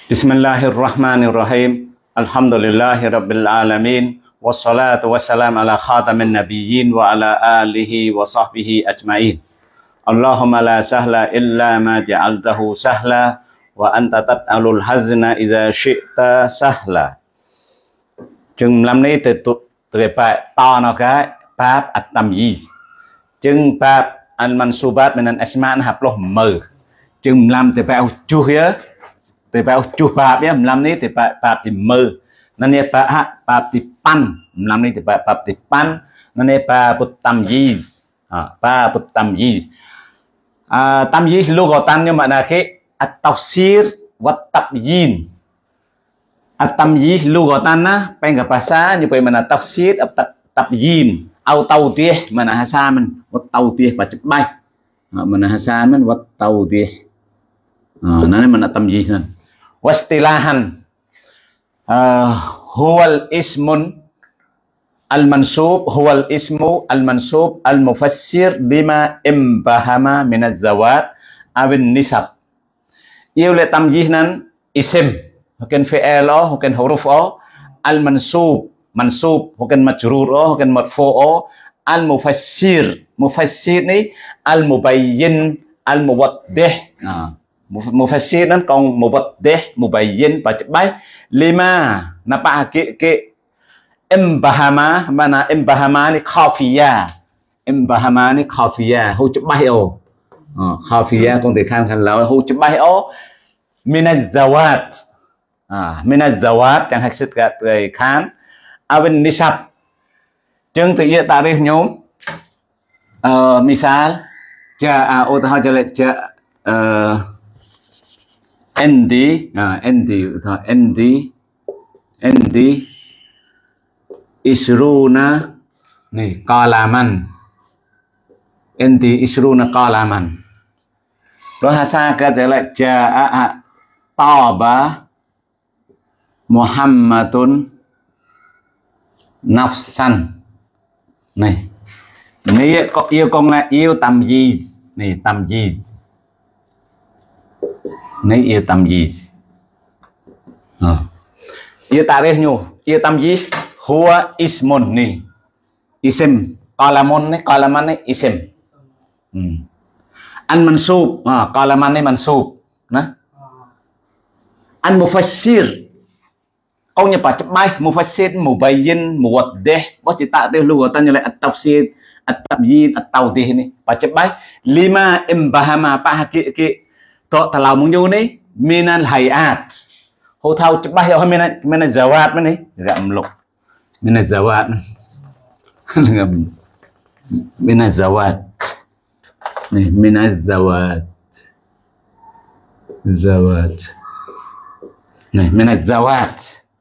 Bismillahirrahmanirrahim. Alhamdulillahirabbil alamin. Wassalatu wassalam ala khatamin nabiyyin wa ala alihi wa sahbihi ajma'in. Allahumma la sahla illa ma ja'altahu sahla wa anta tat'alul hazna idza syi'ta sahla. Chừng làm này từ bài to nó cái pháp at-tamyiz. Chừng pháp al-mansubat min al-asma' hab loh mờ. Chừng làm từ bài chu hiếu. Từ bài chu pháp nhé, làm này từ bài pháp thì mờ. Nên là pháp thì pan, làm này từ bài pháp thì pan. Nên là pháp at-tamyiz. Pháp at-tamyiz. Tamyiz lugatan nhưng mà là cái at-tafsir wa at-tabyin. At-tamyiz lugatan á, pengen bahasa như vậy mà là tafsir at-tabyin. Au tawdih mana hasaman wa tawdih baca baik. Mana hasaman wa tawdih. Nah, mana tamyiz nan. Wastilahan huwal ismun al-mansub huwal ismu al-mansub al-mufassir bima imbahama min az-zawat awin nisab. Yêu lệ tamyiz nan isim hukin fi'il hukin huruf al-mansub mansub hukin majrur hukin marfu al-mufassir mufassir ni al-mubayyin al-muwaddih. Mufassir nan còn muwaddih mubayyin baca baik. Lima napa ke imbahama mana imbahama ni khafiyah. Imbahama ni khafiyah hu chụp baik khafiyah con thể khang lâu hu chụp baik min az-zawat. Min az-zawat yang hasil kat khan awin nisab. Chừng tự nhiên ta biết nhóm misal ja ô ta cho lại ja nd isruna nih qalaman nd isruna qalaman. Bahasa kata lại jaa taba Muhammadun nafsan. Này này có yêu con là yêu tamyiz. Này tamyiz. Này yêu tamyiz. Yêu tarikh nyu, yêu tamyiz huwa ismun ni. Isim. Qalamun ni qalaman ni isim. An mansub, qalaman ni mansub. Nah. An mufassir. Ông nhập baca baik mufassir mubayyin muwaddih. Bos cerita tu lu kata nyelek at-tafsir at-tabyin at-tawdih ni. Baca baik lima imbahama pa hakiki to talau mungyu ni minal hayat. Ho thau baik ho minal zawat ni. Gam luk. Minal zawat. Minal zawat. Ni minal zawat. Zawat. Ni minal zawat.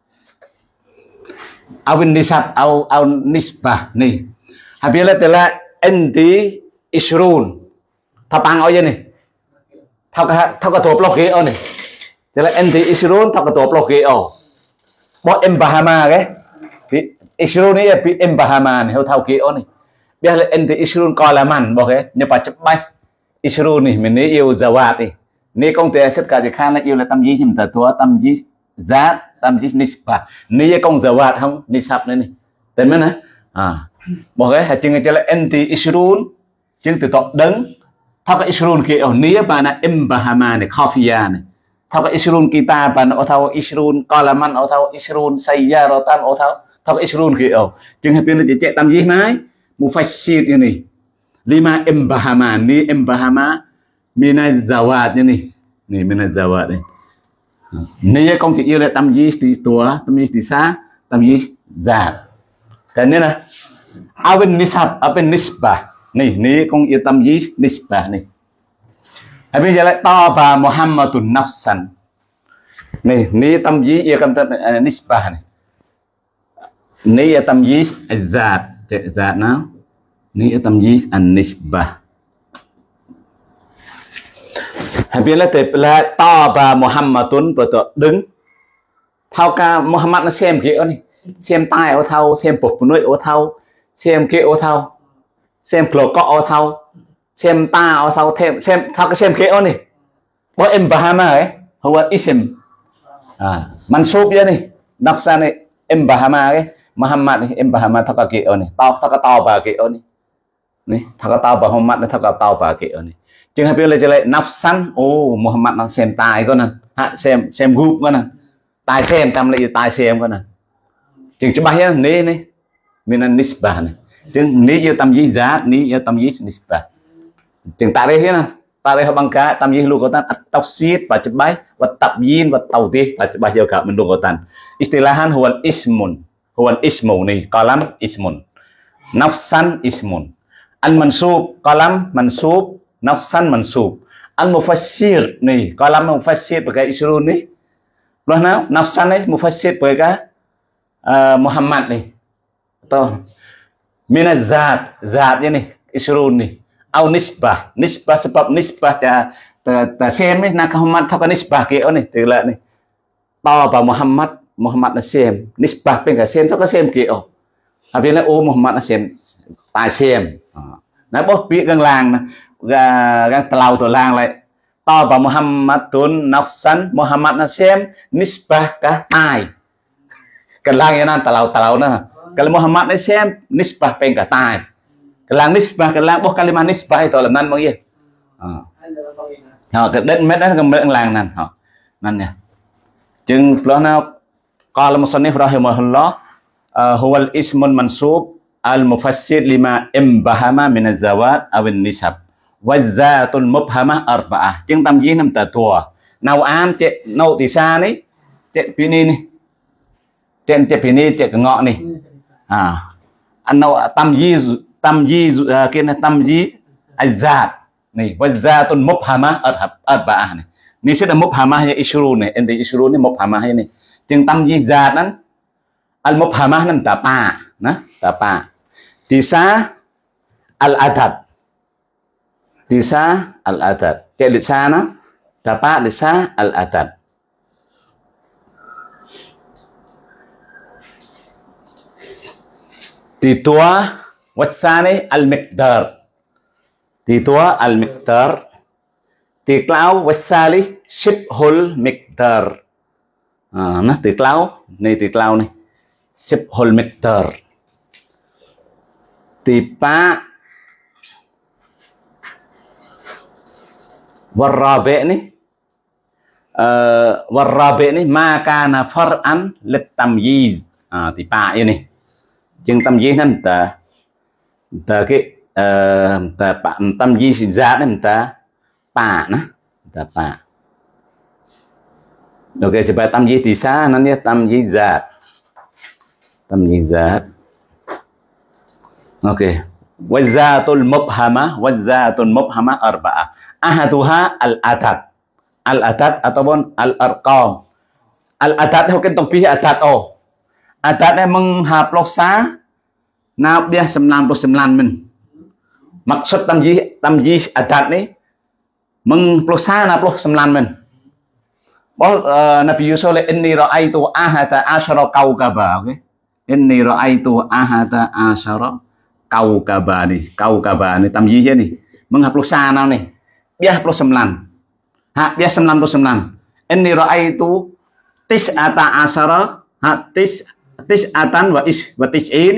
Awin nisab au nisbah nih. Habis telah endi isrun. Thapang au ni. Thau ka thop lok ge au ni. Telah endi isrun thau ka thop lok ge au. Bo embahama ke. Isrun ni bi embahama ni thau ge au ni. Biar endi isrun qalaman bo ke nya pa chep bai. Isrun ni mình ni yêu zawat ni. Ni công ty set ka je khan yêu là tamyiz chim ta tua tamyiz zat tamyiz nisbah. Ni công zawat không nisab này. Tên mấy nè. Bỏ cái hạt chừng cho là anti isrun chừng từ tọt đứng. Thao cái isrun kia ở nia bà na imbahama này khafiyah này. Thao cái isrun kita bà na thao isrun qalaman thao isrun sayyaratan thao cái isrun kia ở chừng hạt pin là chạy tamyiz này mufassir ini. Lima imbahama ni imbahama minaz zawat ini. Ni minaz zawat này. Nia công chỉ yêu là tamyiz thì tua tamyiz thì sa tamyiz zat. Cái này là awin nisab awin nisbah. Ni công yêu tamyiz nisbah này. Bây giờ lại to bà Muhammadun nafsan. Ni tamyiz yêu cầm tên nisbah này. Ni tamyiz zat zat nào. Ni tamyiz an nisbah. Habis là tiếp là to bà Muhammadun betul đứng. Thao ca Muhammad nó xem kia này, xem tai ở thao, xem bột nuôi ở thao, xem kia ở thao, xem lỗ cọ ở thao, xem ta ở thao, xem thao cái xem kia ở này. Bo em bahama huwa ism mansub je ni nafsan ni Bahama cái Muhammad ni Bahama thak ke ni tao thak tao ba ke ni thak tao Muhammad thak tao ba ke ni chừng hai bên là nafsan Muhammad nó xem tài con nè xem group con nè tài xem tam lại tài xem con nè chừng cho bay nè nè mình là nisbah này chừng ní yêu tâm gì giá ní yêu tâm gì nisbah chừng tại đây thế nè tại đây họ bằng cả tâm gì luôn có tan tafsir và chụp bay và tập yin và tàu ti và chụp bay giờ cả mình luôn có tan istilahan huwan ismu này kolam ismun nafsan ismun al mansub kolam mansub nafsan mansub al mufassir nih kolam mufassir pakai isrun nih loh nào nafsan nih mufassir pakai Muhammad nih atau minaz zat ini isrun nih au nisbah sebab nisbah ta xem nih nak Muhammad thao cái nisbah kia nih tức là nih to vào Muhammad là xem nisbah bên cả xem thao cái xem kia vì là Muhammad là xem tài xem nó bớt biết gần làng gan tàu tổ làng lại to vào Muhammadun nafsan Muhammad là xem nisbah cả tai cái làng như nan tàu nữa kalau Muhammad là xem nisbah bên cả tai cái làng nisbah cái làng bớt kalimat nisbah itu là nan bao nhiêu họ cái đất mét đó cái làng nan họ nan nha chừng đó nào qala musannif rahimahullah huwal ismun mansub al mufassir lima bahama min az-zawat aw an-nisab wadzatul mubhamah arba'ah chừng tam gì năm tờ thua nào an chạy nâu thì xa đấy chạy pini này chạy pini chạy cái ngọ này anh nâu tam gì kia là tam gì azat này wadzatul mubhamah arba'ah này ini sudah mubhamah ya isrun này ente isrun này mubhamah này chừng tam gì zat nan al mubhamah nan tapa nah tapa Tisa al-adad kayak di sana dapat lisa al-adad titua wasani al-miqdar tiklau wasali shibhul miqdar nah tiklau nih shibhul miqdar tipa warrabe nih maka far'an lit tamyiz tipa ini chừng tamyiz nan ta cái tamyiz zat nan ta pa ok coba tamyiz di sana nanti tamyiz zat Oke, wazatul mubhamah arba'ah. Ahaduha al-adad ataupun al-arqam. Al-adad theo cái tổng phí adad Adad này menghaplosa nào dia 99 min. Maksud tamyiz adad ni menghaplosa 99 min. Nabi Yusuf inni ra'aitu ahada asyara kaukaba, oke. Inni ra'aitu ahada asyara kaukaba nih tamyiz nih menghaplosa nào nih dia 99 dia 99 inni ra'aitu tis'ata asyara tis'atan wa tis'in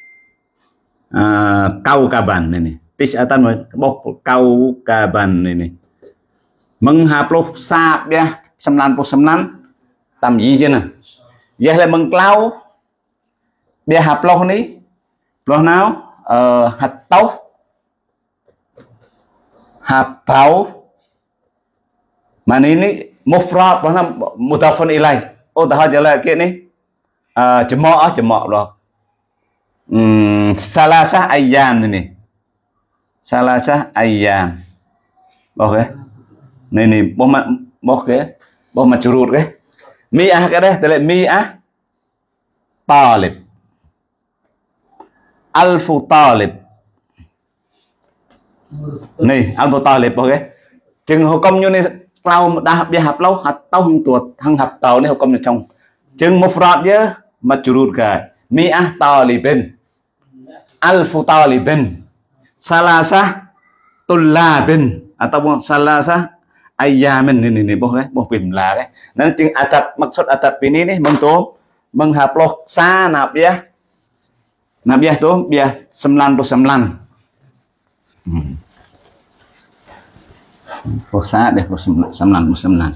kaukaban ini tis'atan wa kaukaban ini menghaplosa dia 99 tamyiz nih dia là mengklau dia haploh nih loh nào habau mana ini mufrad mana mudhafun ilaih tahu jalan kayak ni jemaah loh salasah ayyam ini oke ini boh macurut ke mi'ah ke deh tele mi'ah talib alfu talib này alfu talib ok chừng hồ công như này lao đã bia hạp lâu hạt tao hung tuột hăng hạp tàu này hồ công trong chừng một phật chứ mà churut cái mi'ah talibin alfu talibin salasah tullabin ataupun salasah ayamin ini boh pim lah cái nên chừng atat maksud atat ini nih meng tu menghaploh sa nabiah tu biah 99 Rosa deh 99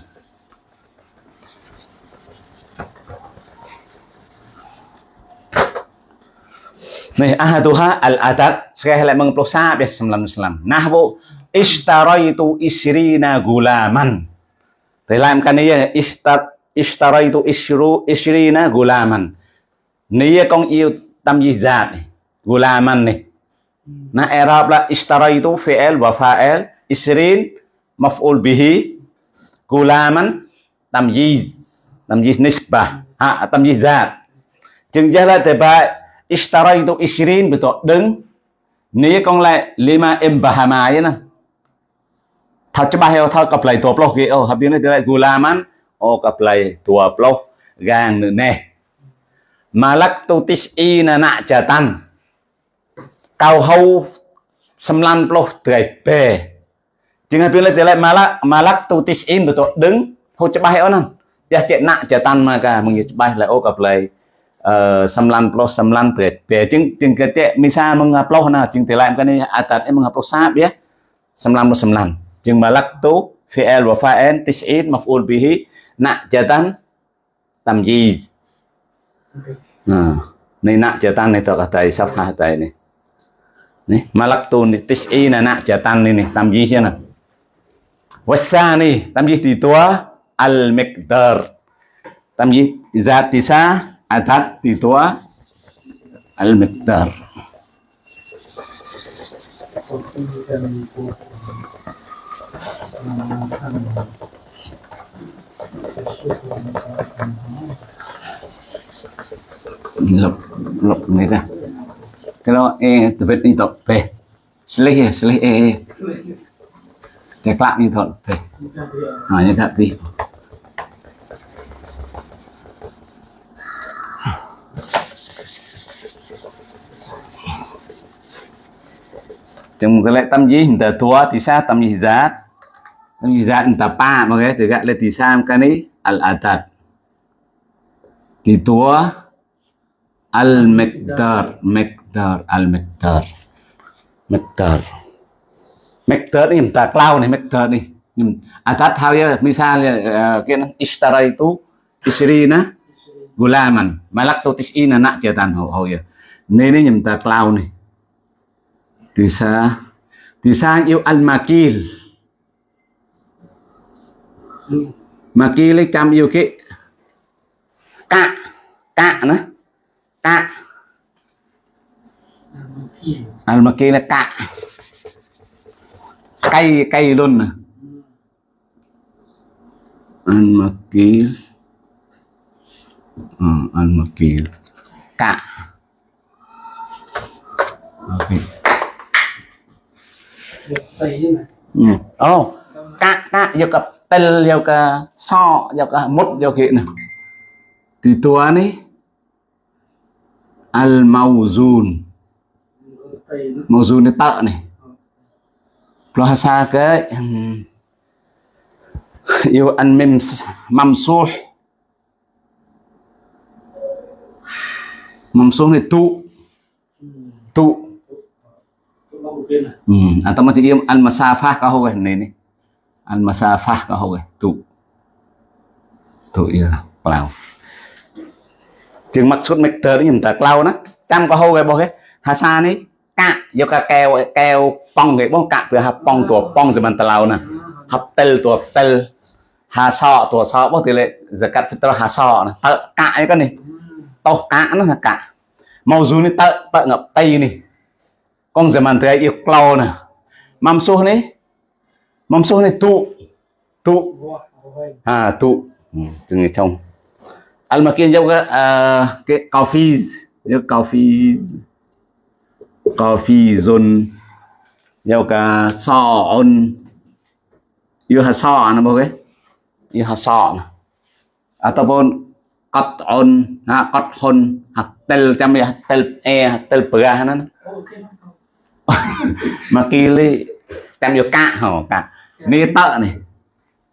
nih ahaduha al-adad sekali lagi mengplosa bias 99 nahwu ishtaraitu isrina gulaman dalam kan ini ishtaraitu isrina gulaman ini kong yêu tamyizat gulaman nih nah i'rab la ishtaraitu fi'il wa fa'il isrin maf'ul bihi gulaman tamyiz nisbah tamyizat chừng là để bài ishtaraitu isrin betul đứng ní con lại lima bahama vậy nè thật cho ba heo thật cặp lại tua plo kia hợp biến này gulaman cặp lại tua plo gang nữa nè malaktu tis'ina na'jatan kau hau 90 trời bè chừng hợp biến này malaktu tis'in betul đứng hau cho ba heo nè dia cek na'jatan maka mengibah lại cặp lại 99 về chừng cái misa mengupload na chừng thì làm cái này atat mengupload sab ya 99 chừng malaktu fi'il wa fa'il tis'in maf'ul bihi na'jatan tamyiz này na'jatan này tao kata safha tay này nih malaktu tis'ina na'jatan ini tamyiz ya nah wasani tamyiz di tua al miqdar tamyiz zat tisa adat di tua al-miqdar lọc này ra cái đó từ bên đi tập về slay chạy lại đi thôi về như thế đi trong cái lệ tâm gì người ta tua thì sao tâm gì giá người ta pa mà cái từ gạ lên thì sao cái này al adad thì tua al miqdar ini người ta cloud này miqdar này adad thao ya misalnya cái ishtaraitu isrina gulaman malaktu tis'ina na'jatan hầu ya nên người ta cloud này Tisa yêu al-makil makil ấy cam yêu cái cạ nữa cạ al-makil là cạ cay luôn nè al-makil cạ okay. Cạ vô cả tel vô cả so vô cả mút vô kia nè thì tua này al mawzun này tợ này bahasa cái yêu ăn mem mamsuh này tụ atau macam dia al-masafah kau kan ini al-masafah kau kan tu ya cloud chừng maksud miqdar ni ta cloudนะจำkau kan bohภาษานี้กะยกแก้วป้องcái bohกะเพื่อหาป้องตัวป้องsebentar lauนะหับเตลตัวเตลหาซอตัวซอbohทีเลยzakat fitrahหาซอนะเตะกะนี่ก็นี่โตกะนั่นนะกะmawzunนี่เตะngập tâyนี่con zaman tây yêu cloud nè mamsuh này tụ chừng này trong al-makin giống cái coffee zone giống cả son yêu hạt so nó bao cái yêu hạt so ataupun qat'un hạt tel chăm hạt tel pera nó mà kia li chăm vô cả hả cả ni tợ này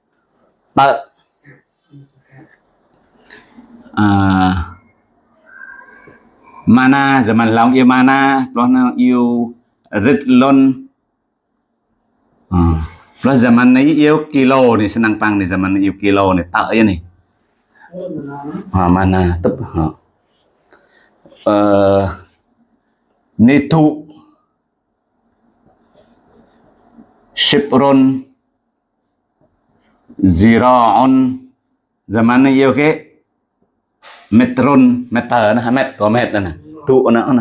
tợ mana zaman long yêu mana lo nào yêu rít lon lo zaman này yêu kilo này senang pang này zaman này yêu kilo này tợ vậy này mana tập nitu Shipron Ziraon zaman này yêu cái metron meter nè met có met nè tụ nữa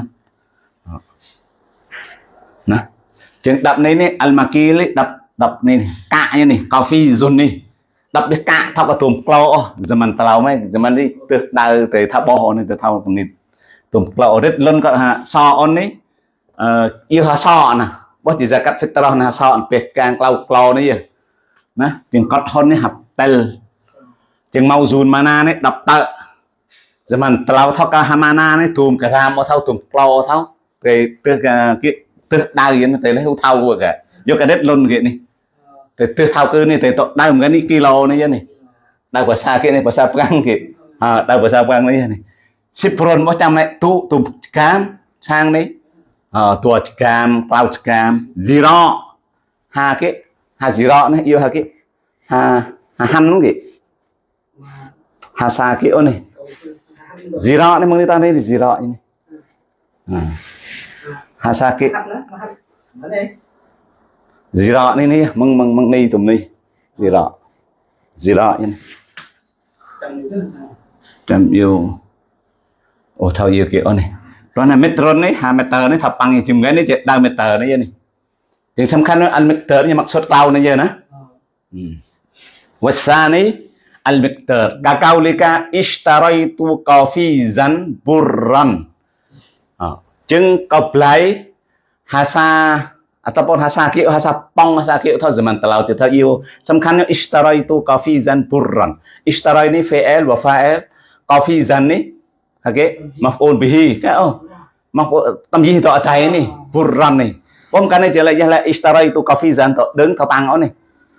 nè chừng đập này nè almaki lấy đập này cạ như này coffee zone này đập đi cạ thao cả tùm clo zaman tàu mấy zaman đi từ đầu từ thao bò này từ thao này tùm clo rất lớn có ha so on này yêu ha so nè bớt chỉ ra cắt phết tao nè so bệt càng clo này vậy nè chừng cắt hôn này hấp tel chừng mau zun mana này đập tợ zaman tao thao cả hamana này tùm cả ram thao tùm clo thao về từ cái từ đầu vậy từ lấy thao rồi cả vô cả đất luôn vậy này từ thao cơ này từ đau một cái kilo này này đau bờ xa kia này bờ xa băng kì đau bờ xa băng này Sipron mỗi trăm này tụ cam sang đấy tuột cam cloud cam zero ha cái ha zero này yêu ha cái ha hăn đúng kì ha xa kiểu này zero này mong ta đây là zero này ha xa cái zero này này mong này tụm này zero này trăm yêu ô thao yêu kiểu này đó là metron này ha meter này thập bằng chừng cái này chỉ đào meter này vậy này chừng sắm khăn nó ăn meter như mặc suất cao này vậy nè wasani al meter kakaulika ishtaraitu qafizan burran chừng cọc lại hasa ataupun hasa pong hasa kieu thau zaman telau thì thau yêu sắm khăn nó ishtaraitu qafizan burran ishtarai này fi'il và fa'il qafizan này cái maf'ul bihi cái tâm gì tọa thầy này burran này bom cái này chỉ là ishtaraitu qafizan tọa đứng tọa bằng này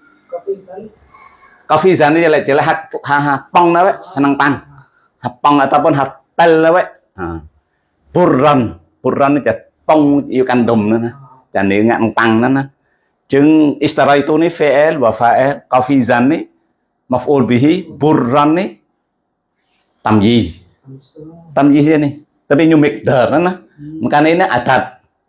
qafizan này chỉ là ha pong đó vậy senang pang pong ataupun hạt tel đó vậy burran này chỉ pong yêu căn đùm nữa nè chả nếu ngạn tăng nữa nè chứng ishtaraitu này fi'il và fa'il qafizan này maf'ul bihi burran này tâm gì này tapi nyu mikdar đó nè cái này nó adat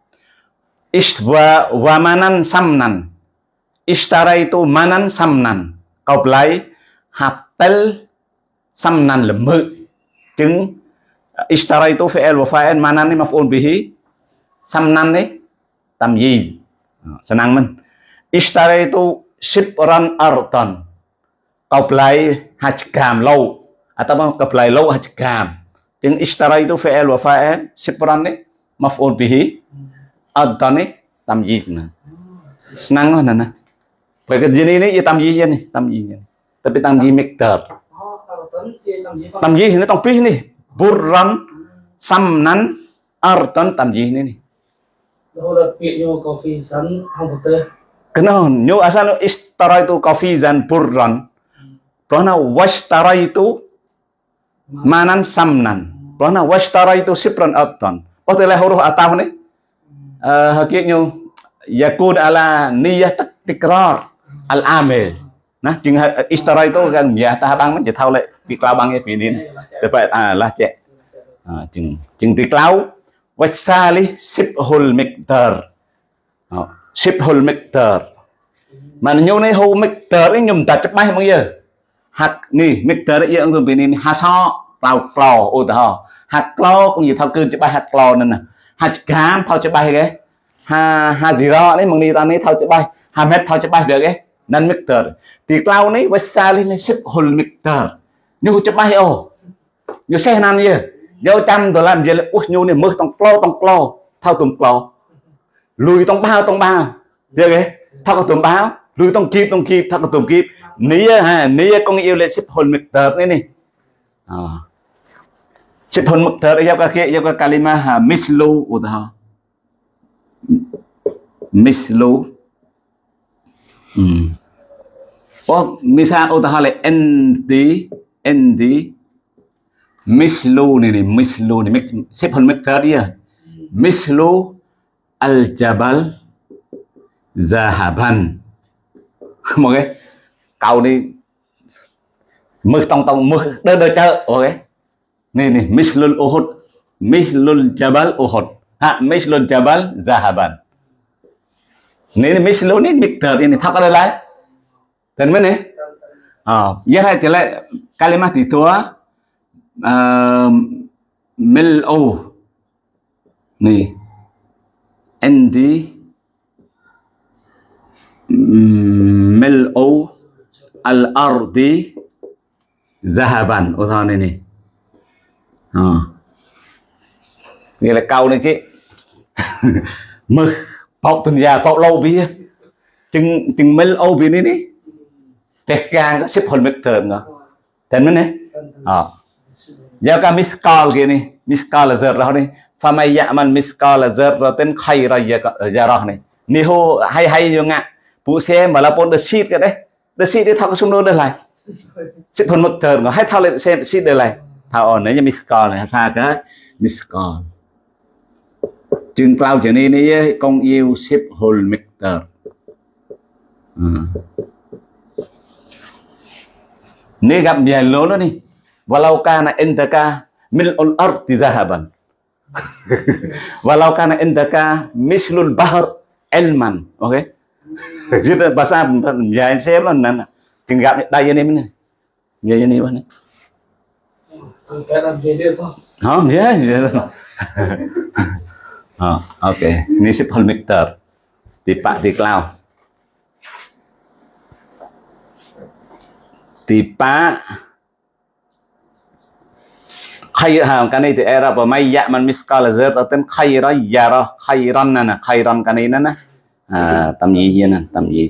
wa manan samnan ishtaraitu manan samnan cọc lại hatel samnan là mự chứng ishtaraitu fi'il wa fa'il manan này maf'ul bihi samnan này tâm gì senang men ishtaraitu shibran artan cọc lại hajkam lâu atau cọc lại lâu hajkam chứng ishtaraitu fi'il wa fa'il shibran này maf'ul bihi artan này tâm gì nè senang nè vậy cái gì này tâm gì vậy này tâm gì tapi tâm gì mikdar tâm gì thì nó tông pi này burran samnan artan tâm gì này đó là việc như coffee sắn không có tê cái nó như asal nó ishtaraitu qafizan burran đó là washtaraitu manan samnan đó là washtaraitu shibran artan có thể là huruf ataf này hakik như yakun ala niyah tikrar al amil nah chừng ishtaraitu gần nhà ta bang nó chỉ thao lại việc lao bang cái việc này để vậy là trẻ chừng việc lao wasali shibhul miqdar shibhul miqdar mà nhiều này hô miqdar ấy nhung ta chấp bay bao giờ hạt nì miqdar ấy ông dùng bên hạt so clau clo ô tao hạt clo cũng như thao cơn chấp bay hạt clo nên nè hạt cam thao chấp bay cái ha gì đó đấy mong đi ta này thao chấp bay ha mét thao chấp bay được cái nên miqdar thì clau này wasali shibhul miqdar như chấp bay ô như xe nam như vô trăm tôi làm gì là ui nhu này mưa tông clo thao tùm clo lùi tông bao được cái thao có tùm bao lùi tông kịp thao có tùm kịp ní con yêu lên ship hồn miqdar này ship hồn miqdar đây cái kia cái kalima mislu udah mislu misal utahale endi mislu này mislu này xếp phần miqdar dia mislu al jabal zahaban một cái câu đi mực tông mực đơn chợ ok này mislul uhud mislul jabal uhud ha mislul jabal zahaban này mislu này miqdar ini thắc ada lại dan mana ya hai lại kalimat itu mil'u nih عندي mil'u al-ardi zahaban ô thon này nè nghĩa là câu này chứ mực bọc tuần già bọc lâu bia chừng mil'u bia này nè tết gang có xếp hồn mực thường rồi tên mấy nè giờ cái miskal kia nè miskal là giờ rồi nè Famay ya'man miskal dzarratin khairan yarah này niho hay vô ngạ phụ xe mà là bốn the sheet cái đấy the sheet đi thao cái xung đột đây lại xếp phần mực thường hay thao lên xem sheet đây lại thao nếu như miskal này xa cái miskal chừng cloud trở nên này công yêu xếp hồn mực nếu gặp vài lỗ nữa đi walau kana indaka mil'ul ardi zahaban walau kana indaka mislul bahr ilman ok jadi bahasa dài xem là nè chừng gặp đây anh em này vậy anh em này không nhớ ok ini sip hol mixer tipa di cloud tipa khayran cái này thì era và may dạ man miskal zert ở tên khayran yara khayran nè khayran cái này nè tầm gì vậy nè tầm gì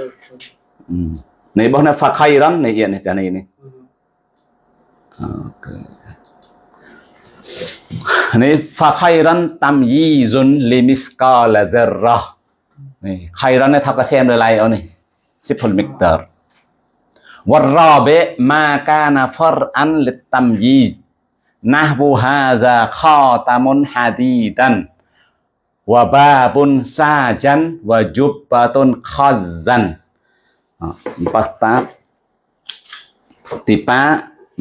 này bọn nó phạt khayran này hiện này cái này này này phạt khayran tầm gì zun li miskal zerra này khayran này thắc cái xem rồi lại ở này simple mixer والرابع ما كان فرعا للتمييز نحو هذا خاتم حديدا وباب ساجا وجبة خزا empat tipa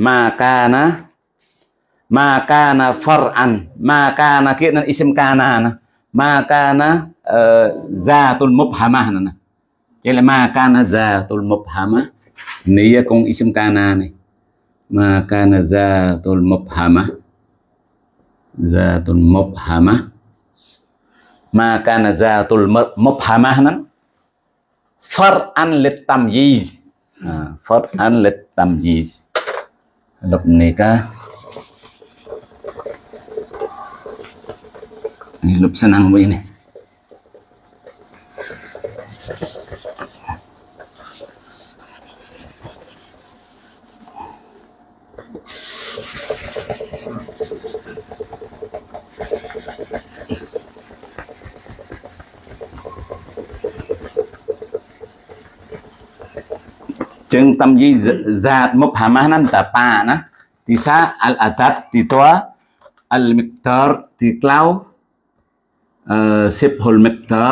makana far'an makana kia isim kana makana zatul mubhamah nè chỉ là makana zatul mubhamah này con isim kana này makana zatul mubhamah makana zatul mubhamah nè far'an litamyiz far'an litamyiz lúc này cả lúc senang begini chừng tâm gì zat mubhamah nan tapa na tisa al adad titoa al miqdar tiklau sibhul miqdar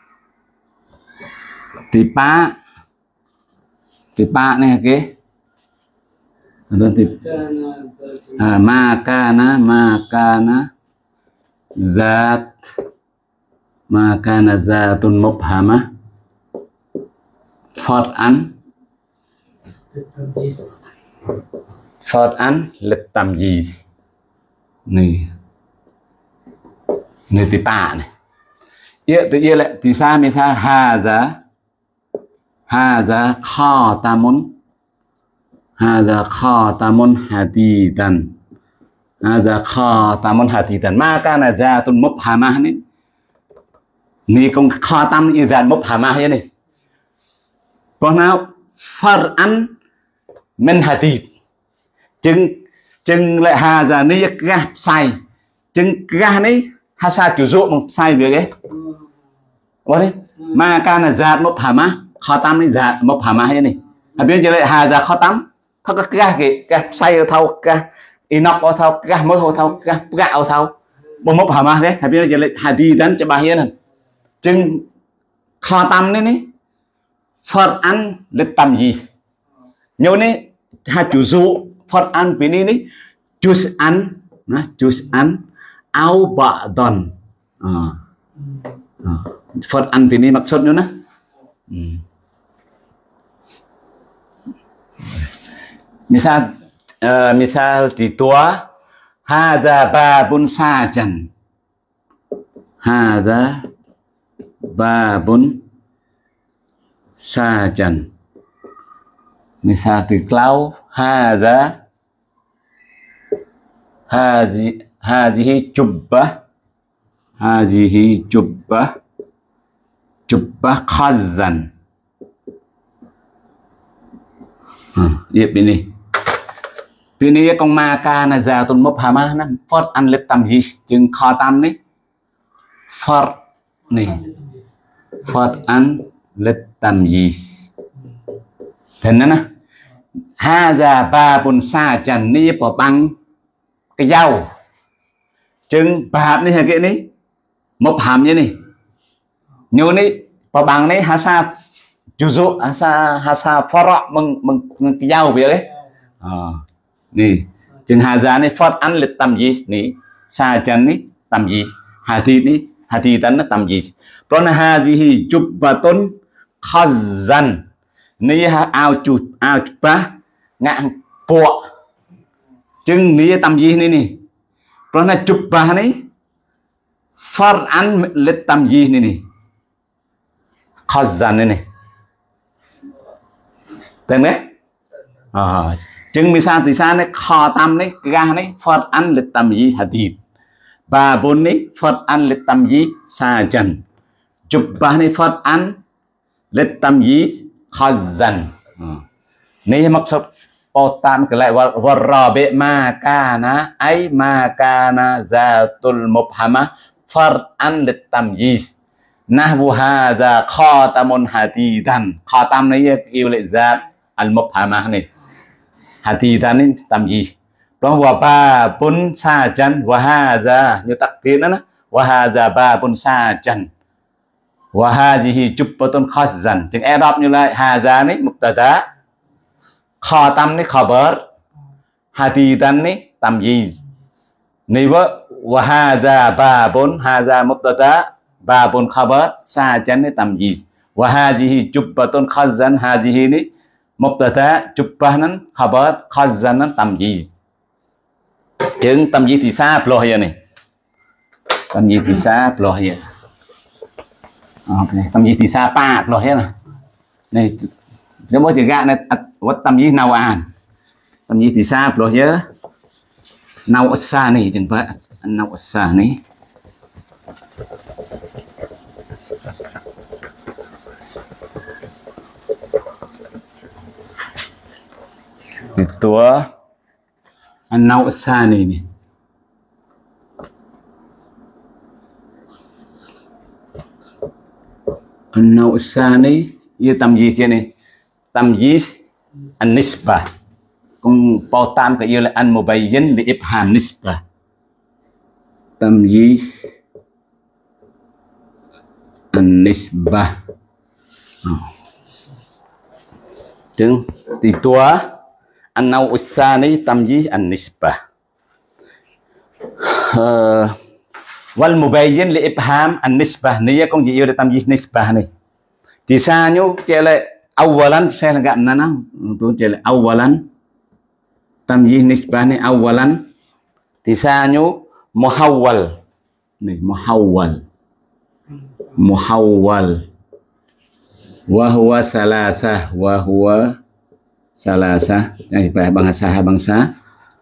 tipa này cái makana zatun mubhamah far'an litamyiz này tipa này tự nhiên lại thì sao mình sao hadza khatamun hadidan makana zatun mubhamah này con khatam như zat mubhamah vậy này còn nào far'an min hadid chừng lại hadza này gap sai chừng ga này hasa chủ dụ một sai việc ấy vậy makana zat mubhamah khatam này zat mubhamah vậy này hạt biến chỉ lại hà ra khó tắm thao cái say thao cái inox thao cái mới thao cái gạo thao bông mốc hả mà thế hạt biến chỉ lại hạt đi đến cho bà hiền này chừng khó tắm đấy ní phật ăn lịch tầm gì nhiều ní hạt chủ dụ phật ăn vì ní jus ăn áo bạ đòn Phật ăn vì ní mặc xuất nữa nè misal di tua hadza babun sajan hadza babun sajan misal di klau hadza hadhihi jubbah khazan Bini con ma ca là già tuần mốc hà ma năm Phật ăn lịch tầm gì chừng khó tâm đấy Phật này Phật ăn lịch tầm gì thế nên nè ha già ba bồn sa chẳng ni bỏ băng cái dao chừng bà hạp này là cái này mốc hàm như này nhiều này bỏ băng này ha sa chú dụ ha sa phó rọ mừng cái dao vậy đấy nè chừng hà giá này Phật ăn lịch tầm gì nè sa chân ní tầm gì hà thi tấn nó tầm gì còn hà gì chụp và tôn khazan ní ao chụp ba ngạn bọ chừng ní tầm gì này nè còn là chụp ba này Phật ăn lịch tầm gì này nè khazan này tên đấy chừng misal thì sao này kho tâm này ga này Phật ăn lịch tầm gì hadith bà bốn này Phật ăn lịch tầm gì sa trần chụp ba này Phật ăn lịch tầm gì khazan này mặc sọc bao tam cái lại và bệ ma kana ai ma kana zatul mubhama Phật ăn lịch tầm gì nahwu hadza khatamun hadithan kho tâm này yêu lệ zat al mubhama này hati tani tầm gì đó và ba bún sa chân và ha ra như tắc tiếng đó và ha ra ba bún sa chân và ha gì chụp bớt tôn khó dần chừng Arab như lại ha ra này mục tờ khó tâm này khó bớt hati tani tầm gì này vợ và ha ra ba bún ha ra mục tờ ba bún khó bớt sa chân này tầm gì và ha gì chụp bớt tôn khó dần ha gì này Mubtada chuppahan khabar khazanan tamyiz chừng tamyiz thì xa ploh ya này tamyiz thì xa ploh ya ok tamyiz thì xa pa ploh ya này nếu mà chỉ gạ này what tamyiz nào an tamyiz thì xa ploh ya nào xa này chừng vậy nào xa này itu an-naw' tsani nih an-naw' tsani ia tamyiz ini tamyiz an-nisbah cùng bao tam cái yêu là an-mubayyin li ibham nisbah tamyiz an-nisbah chừng thì tua an-naw' tsani tamyiz an-nisbah wal mubayyin li ibham an-nisbah này con gì yêu là tamyiz nisbah này thì sao nhú kể lại awalan saya là gạn nana tôi kể lại awalan tamyiz nisbah này awalan thì sao nhú muhawwal này muhawwal wa huwa salasa này phải bangsa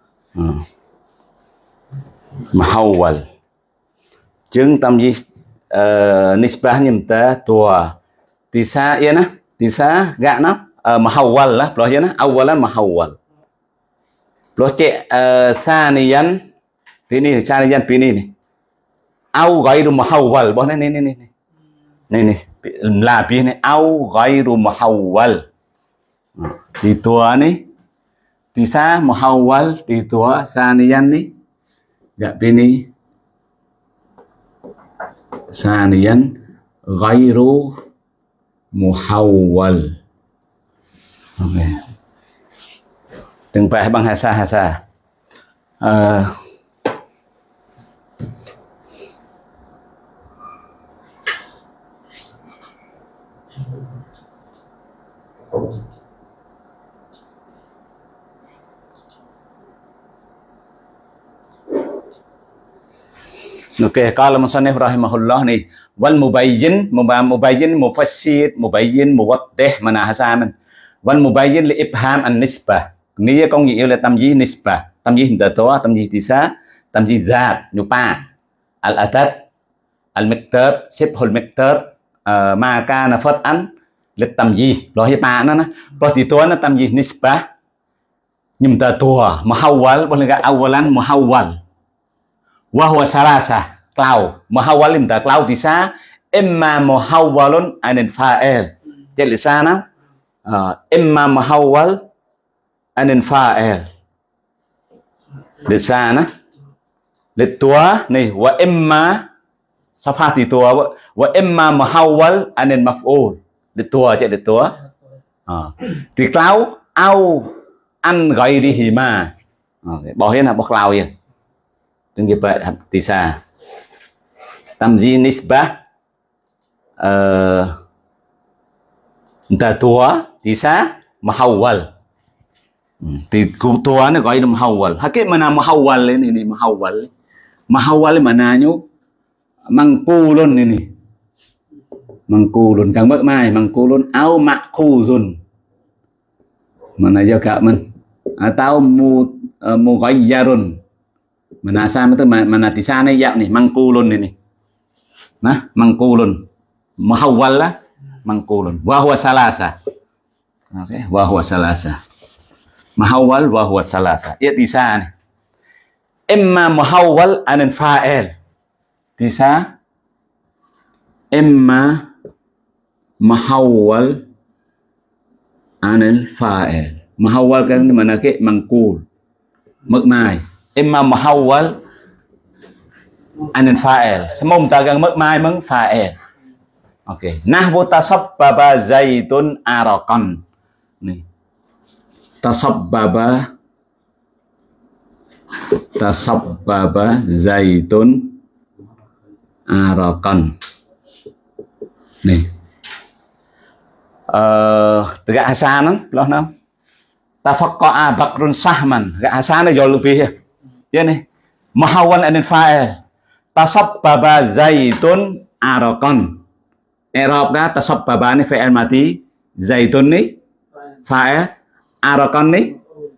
muhawwal chứng tamyiz nisbah nhầm ta tua tisa ya na tisa gak na muhawwal lah ploh ya na awalan muhawwal ploh cek saniyan ini saniyan ini nih au ghairu muhawwal boh này là pi này au ghairu muhawwal Ti tua ni tisa muhawwal ti tua saniyan ni gak bini saniyan ghairu muhawwal. Okay. Từng bài bằng hasa. Oke, kalau musannif rahimahullah nih, wal mubayyin mufassir, mubayyin muwaddih mana hasaman. Wal mubayyin li ibham an-nisbah. Ni có nghĩa là tamyiz nisbah, tamyiz hindatua, tamyiz tisa, tamyiz zat, nyupa. Al-adad, al-miqdar, sibhul miqdar, ma kana fat'an lit tamyiz. Lo hi pa nó. Lo ti tua nó tamyiz nisbah. Nhưng ta tua muhawwal boleh enggak awalan muhawwal. Wahwa salasa clau muhawwal imta clau tisa imma muhawwalun anil fa'il jadi di sana imma muhawwal anil fa'il di sana litua nih wa imma safati tua wa imma muhawwal anil maf'ul litua jadi litua thì clau au an ghairihi ma bỏ hết là bỏ clau vậy. Từng nghiệp tisa tamyiz nisbah tua tisa muhawwal thì tua nó gọi là muhawwal. Hakik mana muhawwal ini muhawwal mana nyu mangkulun ini mangkulun kang mai mangkulun au makhuzun mana juga man atau mughayyarun. Mana asal itu mana di sana ya nih mangkulun ini. Nah, mangkulun. Muhawwal lah mangkulun. Wa huwa salasa. Oke, wa huwa salasa. Muhawwal wa huwa salasa. Ya di sana. Imma muhawwal anil fa'il. Tisa imma muhawwal anil fa'il. Muhawwal kan mana ke mangkul. Mực mai. Imma muhawwal anil fa'il. Semum tagang mức mai mừng fa'il. Ok. Nahwu tasabbaba zaitun araqan. Nih. Tasabbaba zaitun araqan. Nih. Tegak hasan loh nam. Tafaqqa'a bakrun sahman. Gak hasan jauh lebih ya. Ya nih, muhawwal anil fa'il. Tasabbaba zaitun araqan. I'rabnya tasabbaba ini fi'il mati, zaitun nih fa'il, araqan nih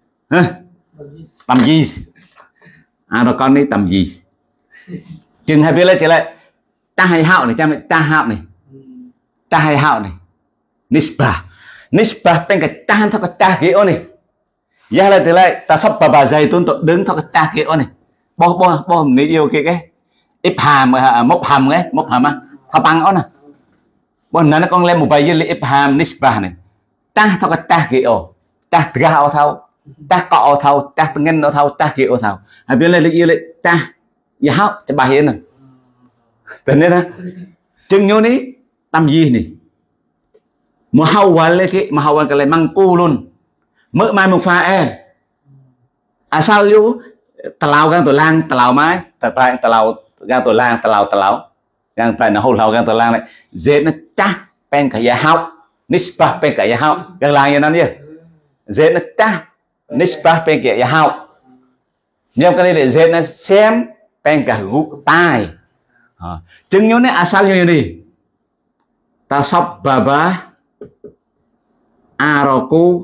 tamyiz. Araqan nih tamyiz. Chừng hai biết là chỉ lại ta hay hạo này, ta hay hạo này. Nisbah bên cái ta theo cái ta kiểu này. Giá là từ lại ta sắp bà dày tôi đứng theo cái ta kiểu này bo mình yêu cái ít hàm mốc hàm á thao băng đó nè bo nó con lên một bài với ít hàm nisbah này ta theo cái ta kiểu ta ra ao thao ta cọ thao ta ngân nó thao ta kiểu thao hay biết lên yêu lại ta giá hao cho bài hiện này tình đấy nè chừng nhô ní tâm gì này muhawwal lên cái muhawwal cái lại măng cu luôn. Mỡ mai một pha sao lưu tàu gang tổ lang tàu mai tàu gang tổ lang tàu gang tại nó hôn hậu gang tổ lang này dễ nó cha pen cả giá học nisbah pen cả giá học gang lang như nó nhỉ dễ nó cha nisbah pen cả giá học nhưng cái này để dễ nó xem pen cả gục tai chứng nhớ này asal như này tasabbaba araqu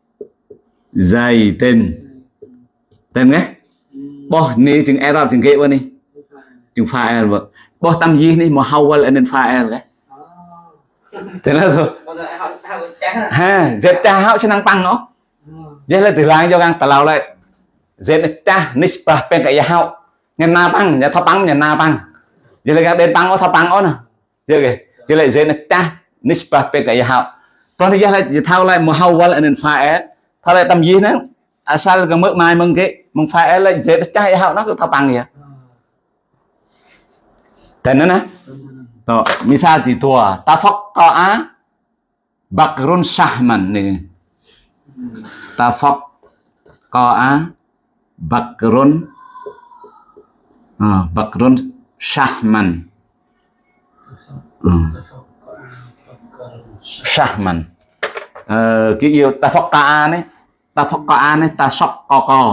zaitin tên nghe bo ni chừng Arab chừng ghệ đi chừng fa'il vợ bo tâm gì ni muhawwal anil fa'il cái thế là rồi ha dệt cha hạo cho năng tăng nó vậy là từ lang cho gang tàu lại dệt cha nisbah pen cái hạo nhà na băng nhà tháp băng nhà na băng vậy là đến băng nó tháp băng nó nè vậy lại dệt cha nisbah pen cái hạo còn thì lại chỉ thao lại muhawwal an fa'il thao lại tầm gì nữa asal cái mức mai mừng cái mừng fa'il lại dễ trái hậu nó cứ thao bằng vậy thế nữa nè to misal thì tua tafaqqa'a bakrun sahman này tafaqqa'a bakrun bakrun sahman sahman cái yêu tafaqqa'a này ta sóc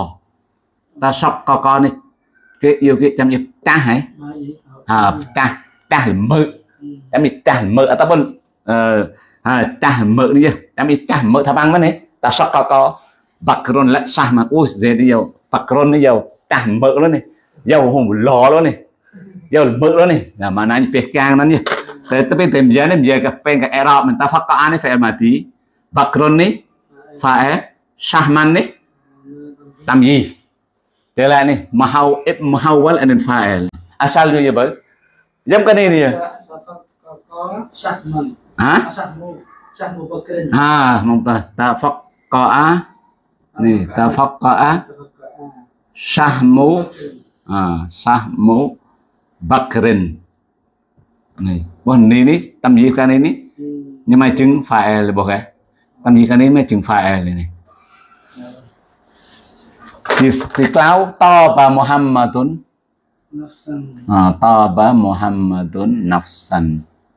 co này cái yêu cái chăm yêu ta hả ta là mơ em bị ta mơ ở ta bên ta mơ đi em bị ta mơ thà băng này ta sóc co background lại sao mà ui giờ đi dầu background đi dầu ta mơ đó này dầu hùng lò đó này dầu mơ đó này là mà nói việc càng nó nhỉ thế tôi biết tìm giá này giờ gặp bên cái error mình ta phát có anh ấy phải mà tí background này phải sahman này làm gì thế lại này mahawal and file asal như vậy giống cái này nè hả mong ta phát có á này ta phát có á sahmu sahmu bakrin này bọn này tầm gì cái này nhưng mà chứng phải là bộ cái tầm gì cái này mới chứng phải này thì cáo to bà Muhammadun to bà Muhammadun nafsan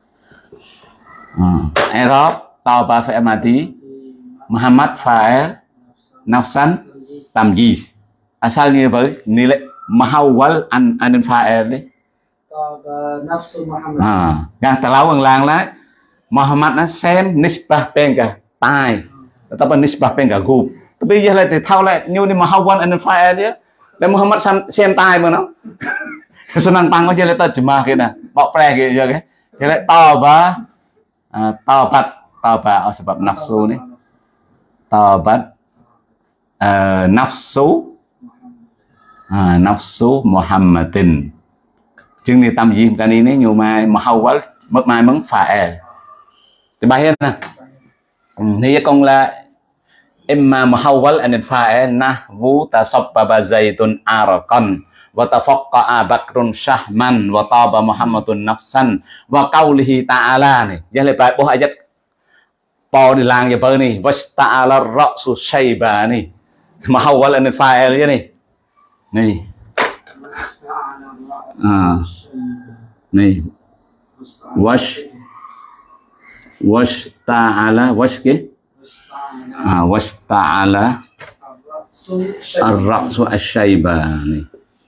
Arab to bà phải mà tí Muhammad phải nafsan tầm gì sao như vậy ni lại mahawal an fa'il đấy gan terlalu ang lang lại Muhammad nó xem nisbah penga tai tapi nisbah penga group bây giờ lại thì thao lại như đi mahawal an fa'il đấy để Muhammad xem tai mà nó senang tăng aja lại terjemah kia nè bọc pre kia giờ cái lại tobat sebab nafsu nih tobat nafsu Muhammadin chứng đi tâm gì cái này nhiều mai mahawal mất mai mấn phải thì bài hết nè thì con là imma mahawal an fa'il nahwu tasabbaba zaitun arqan wa tafaqqa'a bakrun shahman wa taba Muhammadun nafsan wa qaulihi ta'ala này giờ lại bài bộ ayat po đi lang giờ này wasta'ala ra'su shayba này mahawal an fa'il vậy này này này wash ta'ala wash cái wasta'ala ar-ra'su ash-shayba này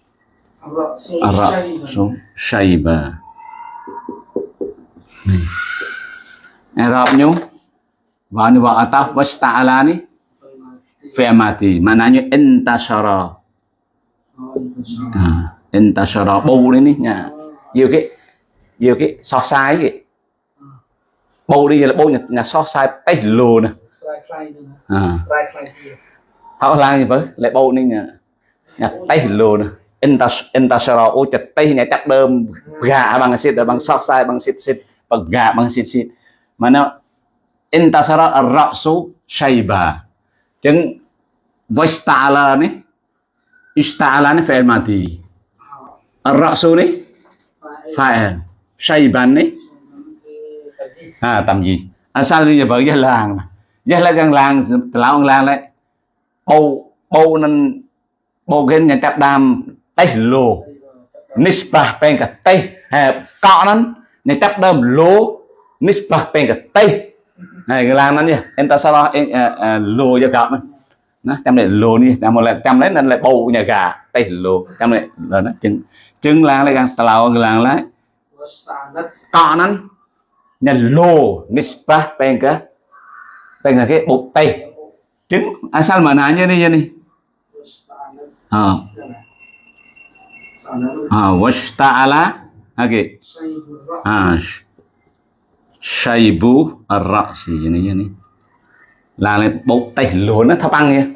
ar-ra'su shayba này Arab nyu và ni wa ataf wasta'ala ni fi'il mati maknanya intashara intashara bù đấy ní nha nhiều cái so sai cái bù đi là bù nhà so sai tay lùn nè thao lang gì với lại bù đi nhà tay lùn nè intashara ô chặt tay nhà chắc đơm gà bằng xịt bằng so sai bằng xịt bằng gà bằng xịt mà nó intashara ar-ra'su shayba chứng wasta'ala ní ista'ala ní fi'il mati ar-ra'su ní fa'il shayban ní tầm gì sao bây giờ vợ gia làng gan làng lão làng đấy bầu nên bầu cái nhà chặt đam tay lô nisbah pen cả tay cọ nó nhà chặt đam lô nisbah pen cả tay này cái làng nó nhỉ em ta sao lô cho cọ nó trong này lô đi một lần trong đấy nên lại bầu nhà gà tay lô trong này là nó trứng làng lại gan lão làng lấy cọ nó nhà lô nisbah pen cả cái bột tay trứng sao mà nãy như này wasta'ala okay shaybu ar-ra'si ini là lại bột tay lúa nó thấp ăn nha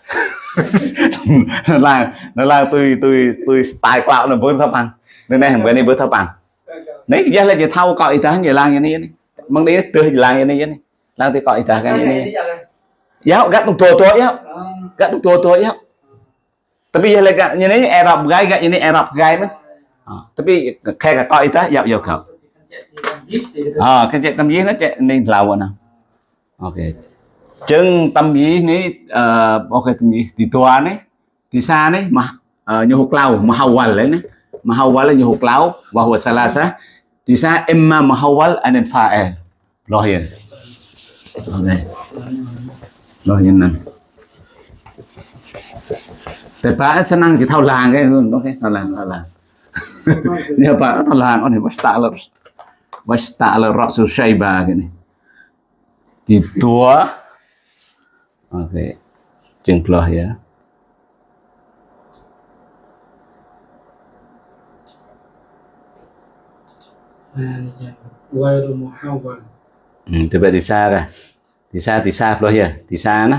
nó là tôi style cloud nó với thấp ăn nên này hàng này với thấp ăn đấy giờ là chỉ thâu cọi ta như là như này mang đi tươi là như này lang ti ko ita kan ini ya gak tua ya gak tua ya tapi ya lega ini Arab gai gak ini Arab gai mah tapi kayak ko ita ya ya kau kan cek tâm nó cek nên lâu nè ok chân tâm này ok tâm thì tua này thì xa này mà như hột lau mà hawal đấy nè mà hawal là như hột lau và hột salasa thì xa emma mà hawal anh em fa'il rồi hiện ok rồi hiện nèแต่ป้าจะนั่งที่เท่าลางcái okเท่าลางเนี่ยป้าเท่าลางอันนี้wasta'ala ra'su syaiba gini di tua oke jengkloh ya غير محول coba disa ploh ya di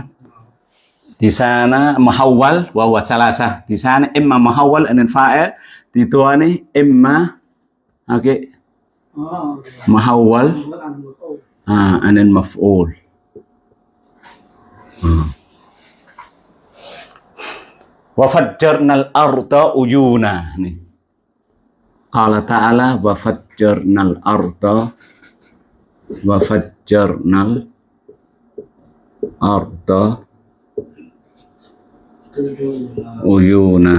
sana muhawwal wa huwa salasah di sana imma muhawwal anan fa'il di tua ni imma oke محول عن المفعول وفجرنا الأرض عيونا قال تعالى وفجرنا الأرض عيونا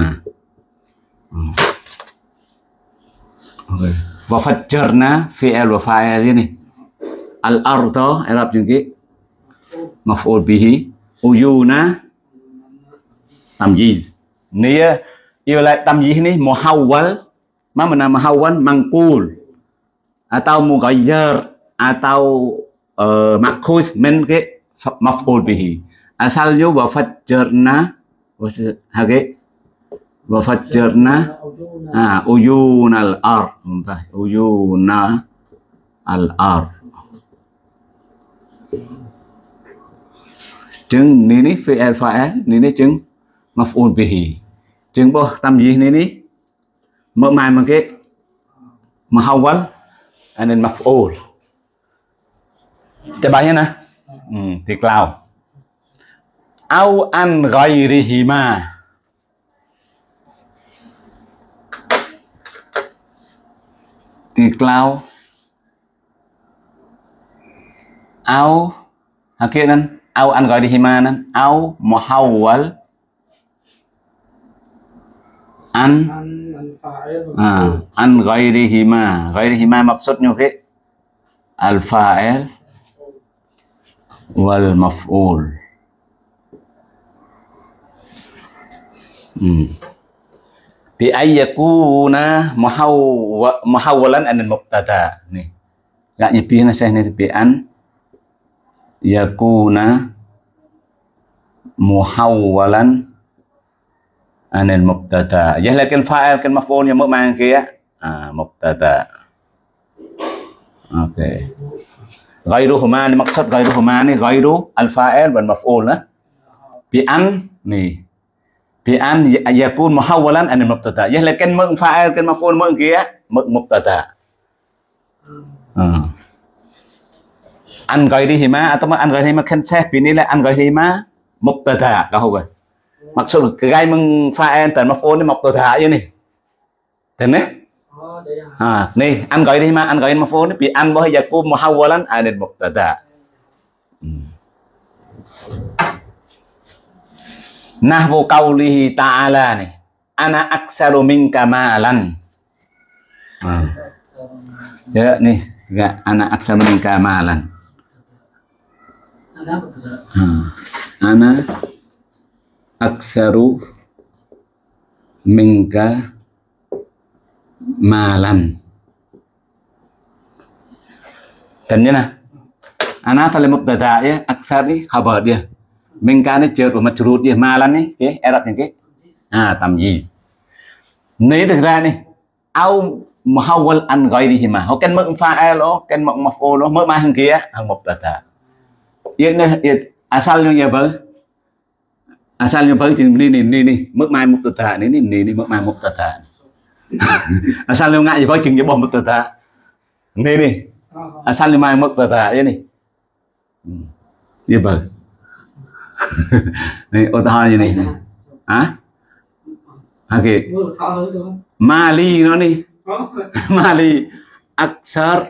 وفجرنا فعل وفاعل ini al-arda Arab juga maf'ul bihi uyuna tamyiz nia ialah tamyiz ni muhawwal mana muhawwal mangqul atau mughayyar atau makhuz min ke maf'ul bihi asalnya wafajjarna hage wafajjarna uyunal ard uyuna al ard chừng ní fi'il fa'il ní chừng maf'ul bihi chừng bo tam gì ní mở màn bằng cái muhawwal anh maf'ul cái bài nè thì cloud au an ghairihima thì cloud au hakinan au an ghairihima nan au muhawwal an ghairihima maksudnya cái al fa'il wal maf'ul bi ayyakuna muhawwalan an mubtada nih enggak nyepiin saya nih bi an yakuna muhawwalan an mubtada ya lakin fa'il kan maf'ul yang mang kia mubtada oke ghairuhuma ni maksud ghairuhuma ni ghairu al fa'il wal maf'ul lah bi an nih bi an yakun muhawwalan an mubtada ya lakin meng fa'il kan maf'ul meng kia mubtada an ghairihima atau an ghairihima kan saya ini lah an ghairihima mubtada kau kan maksud cái meng fa'il dan maf'ul ni mubtada ya nih dan nih an ghairihima an ghair maf'ul ni bi an wa yakun muhawwalan an mubtada nahwu qaulihi ta'ala nih ana aktsaru minka malan ya nih enggak ana aktsaru minka malan ana aktsaru minka malan dan ni nah ana tali mubtada ya aktsar ni khabar dia minka ni cher của majrur dia malan ni cái Arab yang cái tamyiz này được ra này au muhawwal an ghairihima ho kan meng fa'il lo kan meng maf'ul lo mai hang kia hang mubtada yang asalnya apa asalnya apa chừng ni mức mai mubtada ni mức mai mubtada asalnya ngại gì có chừng cái bom mubtada ni asalnya mai mubtada ya ni Như vậy này ô tô như này hả kì Mali nó đi Mali Aksar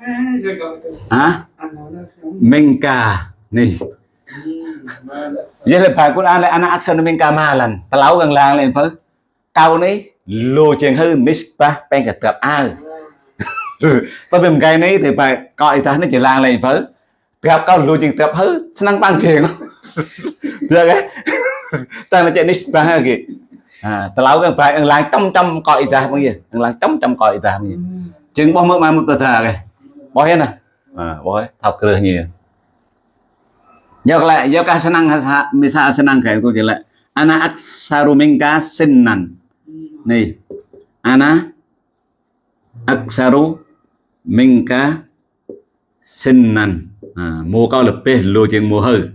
Menka này vậy là bài Quran là ana Aksar Menka Malan ta lau gần làng lên phải câu này lô chuyện hư nisbah bên cả tập a tôi bên cái này thì phải coi ta nó chỉ làng lên phải gặp câu lô chuyện tập hư năng tăng chuyện được cái ta là chuyện nisbah hay gì ta lau gần phải làng trăm coi ta bao nhiêu làng trăm coi ta bao nhiêu chừng bao nhiêu mà một tờ này bao hết này bao hết học cười nhiều lại do cái senang misal senang kayak itu jelek ana aksaru minka sinnan nih ana aksaru minka sinnan mua câu lebih lu chừng mua hư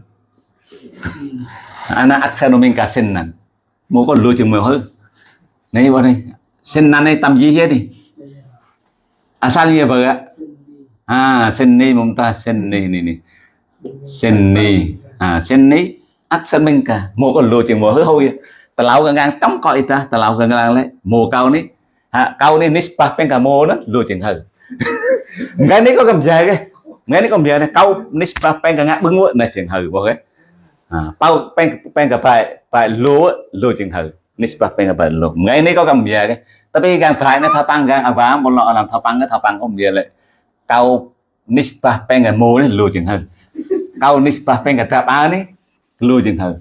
ana aksaru minka sinnan mua câu lu chừng mua hư này bọn này sinnan này tầm gì hết đi asalnya apa ạ sinni mumtaz sinni ini Senni Senni Aksar Menka mua con lùa chừng mua hứa hôi ta lau ngang tống coi ta lau ngang lấy mua câu ní nisbah bên cả mua đó lùa chừng hừ cái này có cầm dài cái nghe này cầm dài này câu nisbah bên cả ngã bưng nguội này chừng hừ bao cái bao bên cả phải lùa chừng hừ nisbah bên cả phải lùa nghe này có cầm dài cái tapi gang phải nó thao tăng gang vá một lọ làm thao tăng không gì lại câu nisbah bên cả mua đấy lùa chừng hừ câu nisbah bên cả tập á này lưu chừng hừ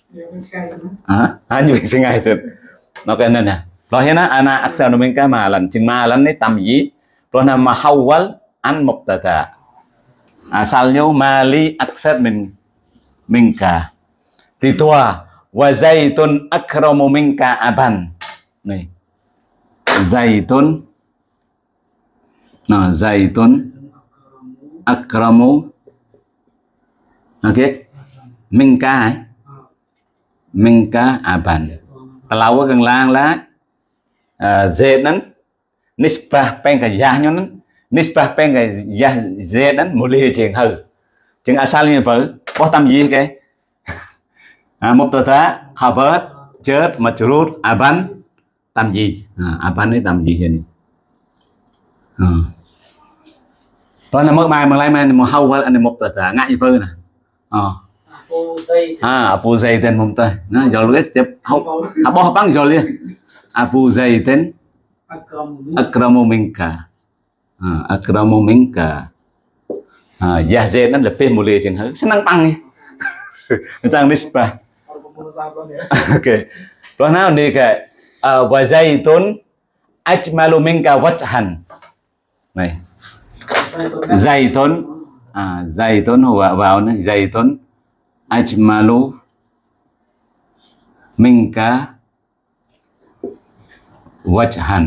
như vậy sinh ngày tuyệt nó cái này nè rồi thế nó ana aksar minka mà lần chừng mà lần đấy tầm gì rồi nằm mà hawal an mubtada asalnya mali aksar minka thì tua wa zaitun akramu minka aban này zaitun akramu ok minka ấy minka aban kalau gần lang lá z nắn nisbah bên cái giá nhon nắn nisbah bên cái giá z nắn một ly chuyện hư chừng asal như vậy có tâm gì cái mubtada khabar jar majrur aban tâm gì aban ấy tâm gì vậy đó là mới mai mà lại mai một hầu anh mubtada ngại vơ nè Abu Zaitin mumtaz nó rồi cái tiếp học bao băng rồi liền Abu Zaitin akramu minka ya Z nó là p một liền chừng hứ senang tăng người ta nisbah ok rồi nào đi cái wa zaitun ajmalu minka wajhan này zaitun vào nó zaitun ajmalu minka wajhan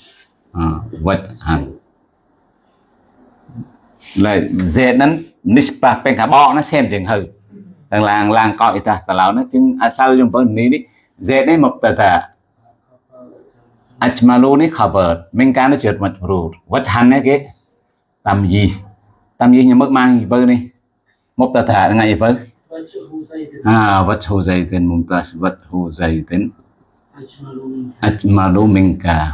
là Z nó nisbah bên cả bọ nó xem chừng hừ làng coi ta lão nó chứng sao trong phần ní đi Z đấy một tờ ajmalu ní khabar minka nó trượt mặt rồi wajhan ấy cái tầm gì nhưng mất mang gì vơ đi một tờ thả ngày vơ wajhu zaitin mumtaz wajhu zaitin ajmalu minka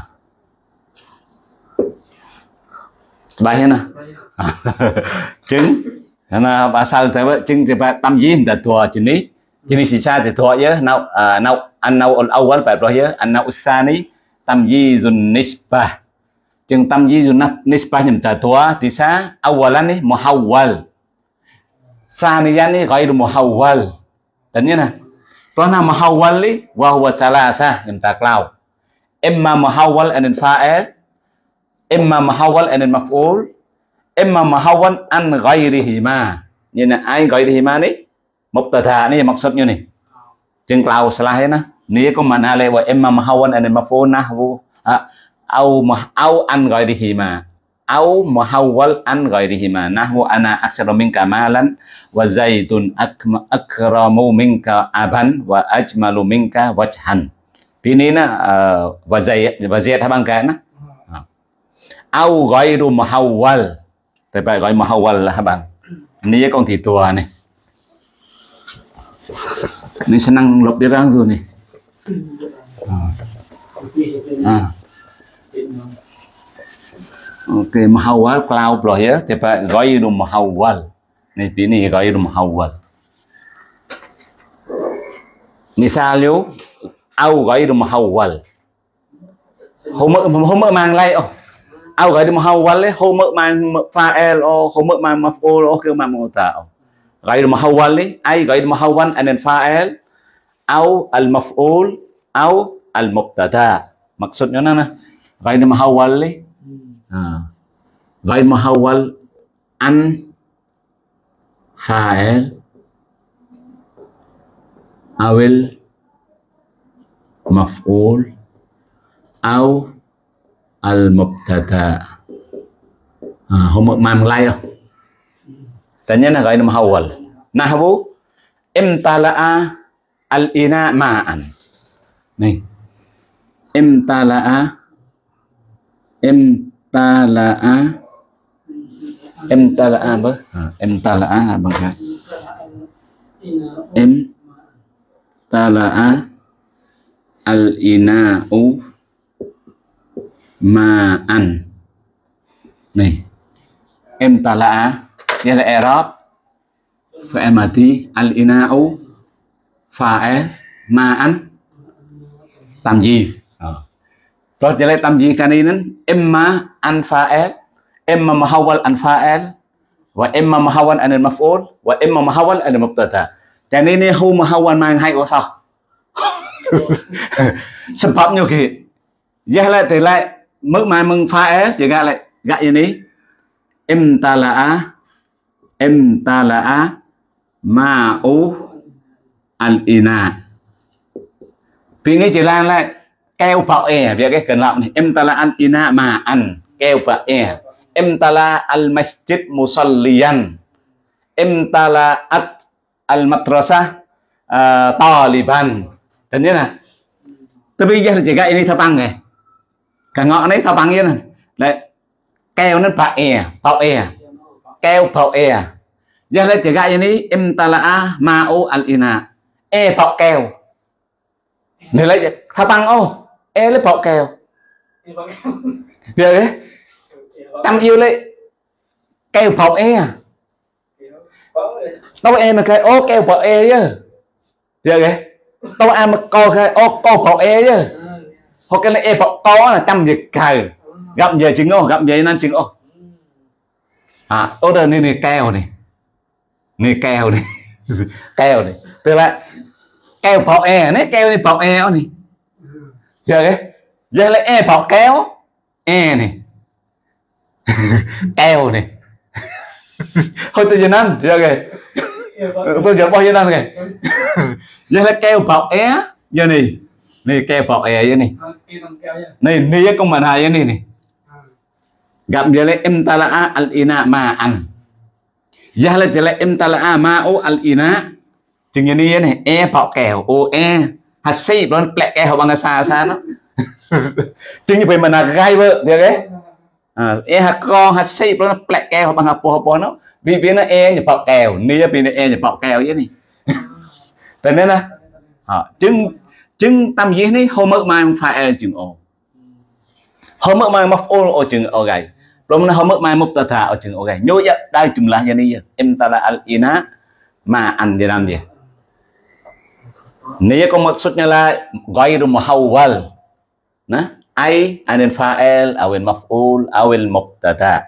bài thế nào chứng là bà sao thế vậy chứng thì phải tâm gì là thua chỉ ní xì xa thì thua nhớ nào anh nào awal phải rồi nhớ anh nào usani tâm gì dùn nisbah chừng tâm gì dùn nisbah nhầm ta thua thì sao awalan ní muhawwal saniyan ní gọi là muhawwal tính như này đó là muhawwal ní wa huwa salasa nhầm ta cloud imma muhawwal an fa'il imma muhawwal an maf'ul imma muhawwal an ghairihima như là ai ghairihima ní mubtada ní maksud như này chừng cloud salah na ní có mana ale wa imma muhawwal an maf'ul nahwu au an ghairihima au muhawwal an ghairihima nahwu ana aksharu minka malan wa zaitun akramu minka aban wa ajmalu minka wajhan thì ní na và dệt hai bằng cái na au ghairu muhawwal thì phải gọi muhawwal là hai bằng Ni con thì tua này. Ni senang lop dia orang tu ni. Ok, mahawal cloud rồi á, thì phải gọi là mahawal. Này tí này gọi là mahawal. Misalnya, au gọi là mahawal. Hôm mơ mang lại, au gọi là mahawal ấy, hôm mơ mang fa'il, hôm mơ mang maf'ul, kêu mang mô tạo. Gọi là mahawal ấy, ai gọi là mahawal, anh fa'il, au al maf'ul, au al mubtada. Maksudnya nana, gọi là mahawal ấy. Ghair muhawwal an fa'il awil maf'ul aw al mubtada. Không mang lai không? Tanya là ghair muhawwal. Nahwu imtala'a al ina ma'an. Nih. Imtala'a apa? Imtala'a bang Kak. Imtala'a al-ina'u ma'an. Nih. Imtala'a dia là i'rab fa'il madi al-ina'u fa'il ma'an tamyiz. Terus jadi tamyiz kan ini imma an fa'il, imma mahawwal an fa'il, wa imma mahawwal an maf'ul, wa imma mahawwal an mubtada. Cho nên này hu mahawwal mang hai có sao? Sebabnya kì, giờ lại từ lại mức mà mừng fa'il chỉ gạ lại gạ như này, imtala'a ma'u al-ina. Vì nghĩ chỉ là lại keo bạo việc cái cần làm này imtala al ina ma'an keo bạo imtala al masjid musalliyan imtala al madrasah taliban. Dan như là tôi bây giờ chỉ cái này thao bằng này cả ngọn đấy thao bằng như này đấy keo nó bạo keo bạo giờ lại chỉ cái này imtala ma'u al ina bạo keo này lại thao bằng ô lấy bọc kèo giờ đấy tâm yêu lấy kèo bọc đâu mà cái ô kèo bọc chứ giờ đấy đâu mà coi cái ô co bọc chứ hoặc cái này bọc có là trăm việc cài gặp về chứng ô gặp về nên chứng ô ô đây này kèo này kèo này kèo này tức là kèo bọc này kèo này bọc này giờ đấy giờ lại bọc kéo này keo này thôi tôi giờ ăn giờ kìa tôi giờ bao nhiêu năm kìa giờ lại keo bọc giờ này keo bọc giờ này này con bàn hai này gặp giờ lại imtala'a al ina ma'an giờ lại imtala'a ma'u al ina chừng như này bọc kèo hạt xì nó lẹ kèo bằng xa nó chừng như vậy mà là gai vợ được đấy hạt con hạt xì nó lẹ kèo bằng hạt bò nó vì nó nhập bọc kèo nia vì nó nhập bọc kèo vậy này thế nên là chừng tâm gì này hôm mơ mai phải chừng ô hôm mơ mai mọc ô chừng ô gầy rồi hôm mơ mai mọc tà thà ở chừng ô gầy nhớ vậy đây chừng là như này em ta là al ina mà ăn gì làm gì Nia có maksudnya là ghairu muhawwal. Nah, ai anil fa'il awil maf'ul awil mubtada.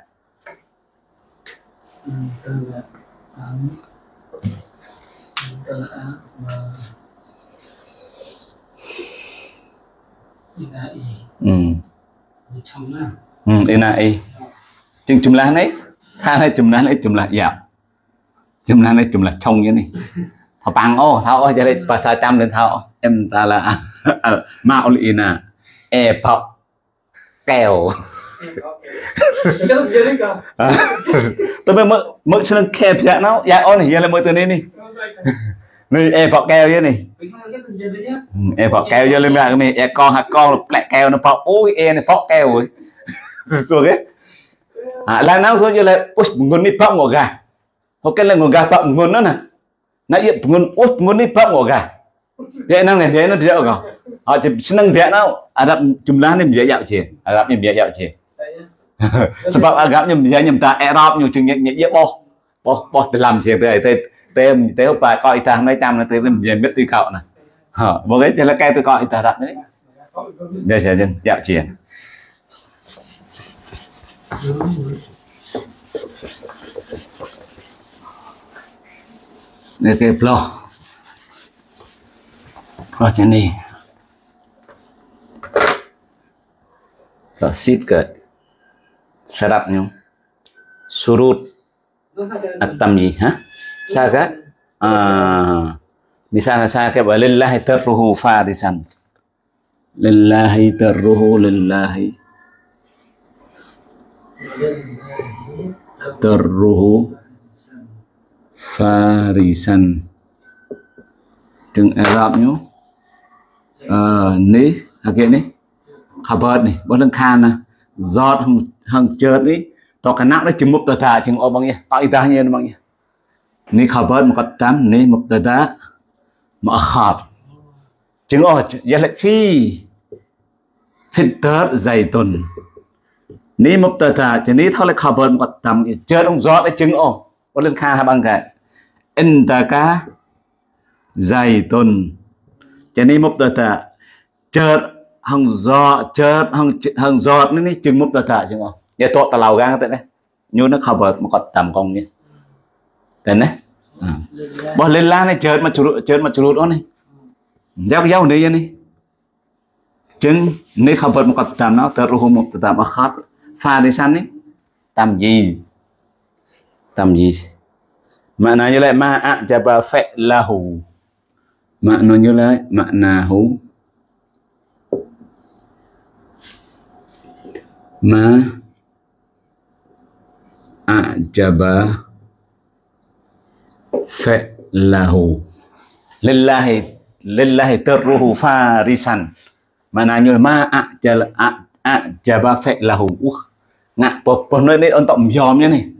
Inai. Jumlah này, hai jumlah này jumlah ya. Jumlah này jumlah trong như này. Thao bằng ô thao jadi bahasa Cam dan thao em ta là maulina bọc kèo tôi mới xin kẹp dạ nó dạ ô này giờ là mới từ này này bọc kèo vậy này bọc kèo giờ lên là cái con hạt con lại kèo nó bọc ôi này bọc kèo rồi cái là nào thôi giờ là nguồn mi bọc ngồi gà Oke lah ngogah pak ngun nó nè nãy giờ ngun đi pak ngogah vậy năng này thế nó được không họ chỉ senang dia nào Arab jumlahnya biaya dạo chỉ Arabnya biaya dạo chỉ sebab agaknya biaya nyemta Arab nhiều chừng nhẹ bo để làm chuyện thế thế phải coi ta mấy trăm là thế biaya biết tuy cậu nè một cái thì là cái tôi coi ta đặt đấy bây giờ dân dạo chỉ để cái flow macam ni sit ke syaratnya surut at-tamyiz saya misalnya saya ke walillahi tarruhu farisan lillahi tarruhu lillahi tarruhu farisan dengan Arabnya ní cái này khabar này bao lần khan nè giọt hằng chợt đi to cái nắp nó chừng một tờ thả chừng ô bằng nhỉ tại ta như bằng nhỉ ní khabar một cái tám ní một tờ đá mà khát chừng ô giờ lại phi tớt dày tuần ní một tờ thả chừng ní thôi lại khabar một cái tám chợt ông giọt lại chừng ô bao lần khan hai bằng cái in ta cá dày tuần chừng ní một tờ thả chợt hằng giọt nó chừng một tờ thả chừng không giờ tôi ta lầu gan thế này như nó không bật một con tầm công như thế này bỏ lên la này chợt mà chuột đó này giao này này chừng nếu không bật một con tầm nó tờ ruh một tầm khát pha đi săn ấy tầm gì mà nói như lại ma ạ chả bà phệ la hù mà nói như lại mà nà hù ma a'jaba fa'lahu lillahi tarruhu farisan mananya ma a'jaba fa'lahu ngạ po nơi đây ôn tổng dòm như này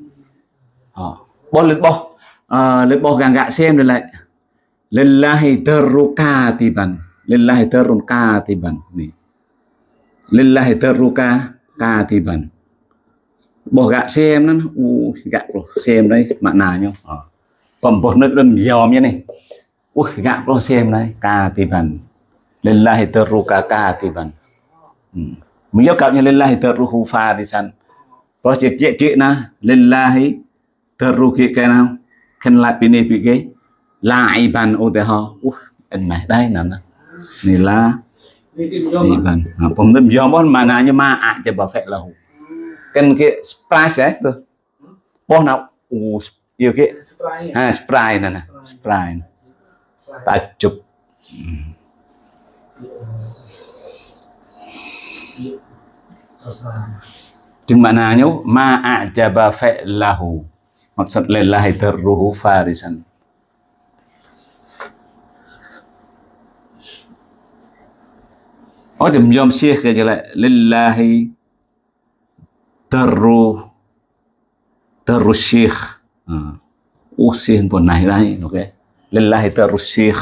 lên bo gàng gạ xem rồi lại lillahi tarru katiban lillahi tarru katiban nih lillahi tarru katiban bỏ gạ xem nó gạ rồi xem đấy bạn nào nhau còn một nước đơn dòm như này gạ rồi xem đấy katiban lillahi tarru katiban mình yêu cầu như lillahi tarru farisan rồi chị na lillahi tarru cái nào khen lại bên này bị cái laiban ô thế ho anh này đây nè này là laibanผมนึกยอมว่ามานาเนี่ยมาอาจจะบ่แฟะเราkan cái sprite tuh boh nào yêu cái sprite này nè sprite ta chụp chừng bạn nào nhớ ma a'jaba fa'lahu maksud lillahi tarruhu farisan chùm yom syekh cái lại lillahi tarru syekh syekh pun naik đây ok lillahi tarru syekh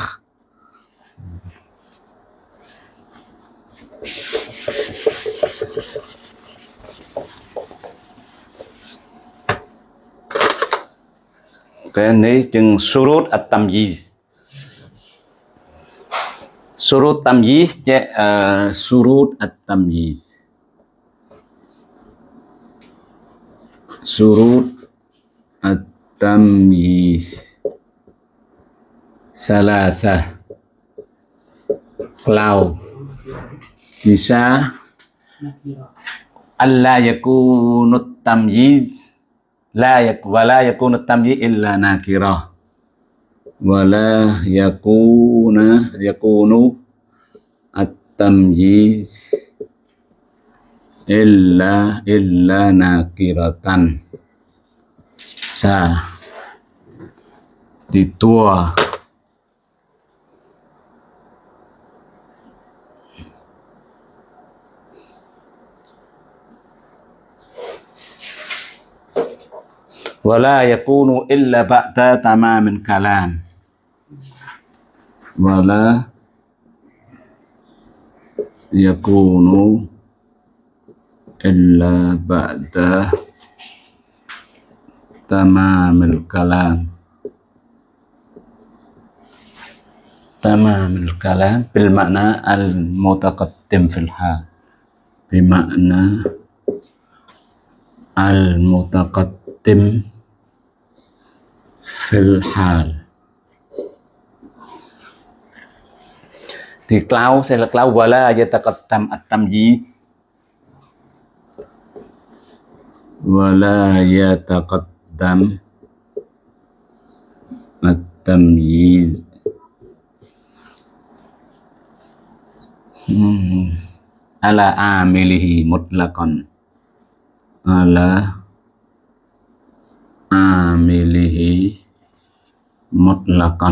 cái này chừng surut at-tamyiz surut tamyiz surut at-tamyiz surut at-tamyiz salasah kalau bisa alla yakunut tamyiz wala yakunut tamyiz illa nakirah wala yakunu at-tamyiz illa nakiratan sa di tua ولا يكون إلا بعد تمام الكلام ولا يكون إلا بعد تمام الكلام تمام الكلام بالمعنى المتقدم في الحال بمعنى المتقدم في الحال thì cloud sẽ là cloud ولا يتقدم التمييز ولا يتقدم التمييز على عامله مطلقا على عامله مطلقا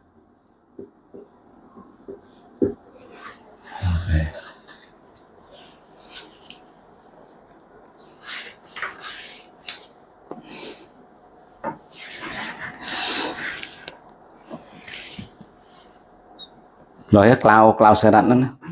rồi cloud sẽ đặt nó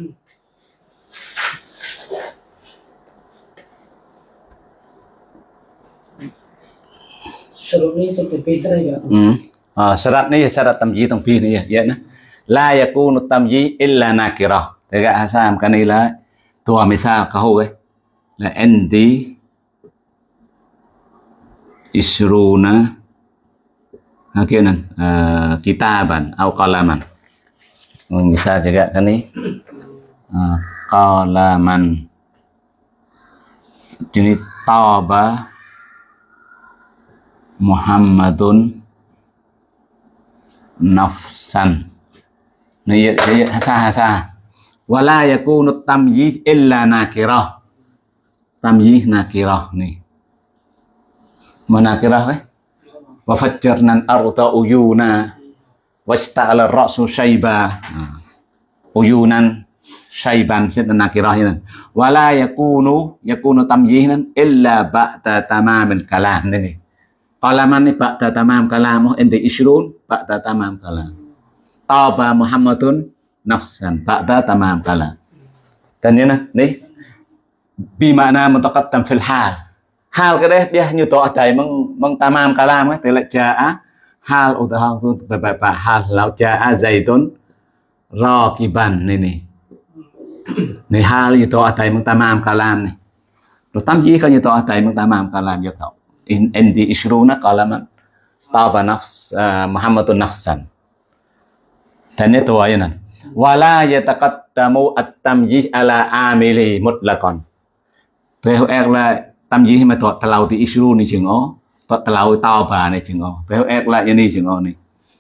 syarat ni syarat tamyiz tong pi ni ya na la yakunu tamyiz illa nakirah tegak hasam kan ila tua misal kau la indi isruna hakinan kitaban atau qalaman bisa juga kan ni qalaman ini taba Muhammadun nafsan ni hasa wala yakunu tamyiz illa nakirah tamyiz nakirah ni manakirah wa fajjarna al-arda uyuna wasta'ala ar-ra'su shayba uyunan shayban itu nakirah wala yakunu tamyiz illa ba'da tamamil kalam ni qalaman ni ba'da tamam kalam inti ishrun ba'da tamam kalam taba Muhammadun nafsan ba'da tamam kalam dan ni bimana mutaqaddam fil hal cái đấy dia như tỏ thầy mong tamam kalam ấy thì lại jaa hal utah tu beberapa hal lau jaa zaidun raqiban ni hal như tỏ thầy mong tamam kalam này rồi tamyiz kalau như tỏ thầy mong tamam kalam cho cậu indi ishruna qalaman taba nafs Muhammadun nafsan dan itu ayat wala yataqaddamu at-tamyiz ala amili mutlaqan theo là tamyiz mà tọt tàu thì ishrun ni chừng ó tọt tàu taba này chừng ó theo là như này chừng ó này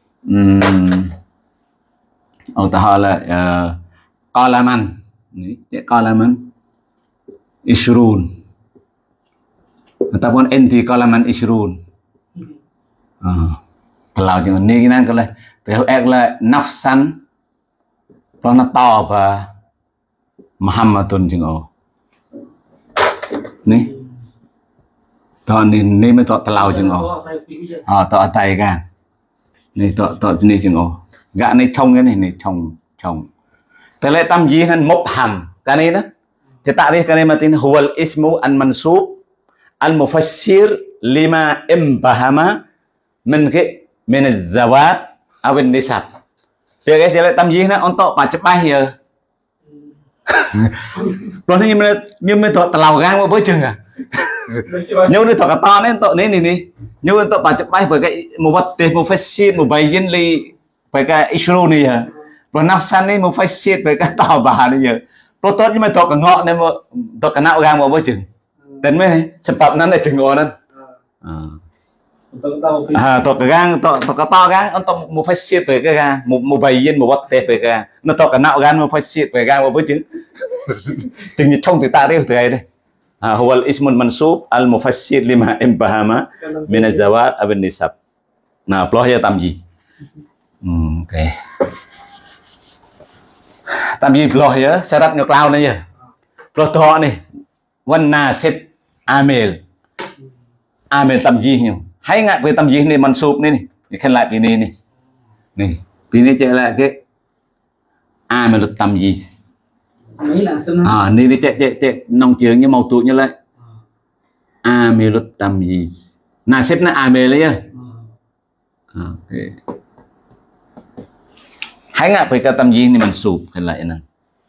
ông ta là qalaman qalaman ishrun ataupun enti qalaman ishrun kalau jangan ni kan kalau theo là nafsan nó to và Muhammadun chừng ó ni to ni mới to tàu chừng ó to tay gan ni to ni chừng ó gã này thông cái này thông thế lại tamyiz han mubham cái này đó thì tại đây cái này mà tin huwal ismu an mansub al mufassir lima imbahama min az-zawat aw an-nisab việc cái lại tamyiz nó on to ba chấm bay giờ rồi nhưng mà to tàu gan với chừng à nhưng to cái to nên to này nhưng to ba chấm bay với cái mufassir mubayyin li với cái ishrun này à rồi nafsan này mufassir với cái tàu bà này giờ rồi tốt nhưng mà to cái ngọ này mà to cái não gan với chừng đến mấy sebab nó là chừng ngọ nên to cái gan to cái to gan untuk mufassir về cái gan mubayyin muwattih về cái nó to cái não gan mufassir về gan với chừng chừng như thông thì ta đây từ đây huwal ismun mansub al mufassir lima imbahama min az-zawat aw an-nisab nah ploh ya tamyiz okay tamyiz ploh ya syarat ngược lao này ya ploh to này wan nasib amil tamyiz nhiều hay ngại về tâm gì này mình sụp này này khen lại vì này này vì này chạy lại cái mới được tâm gì này chạy nông trường như màu tụ như lại mới được tâm gì là xếp nó mê lấy hay ngại về cái tâm gì này mình sụp khen lại nè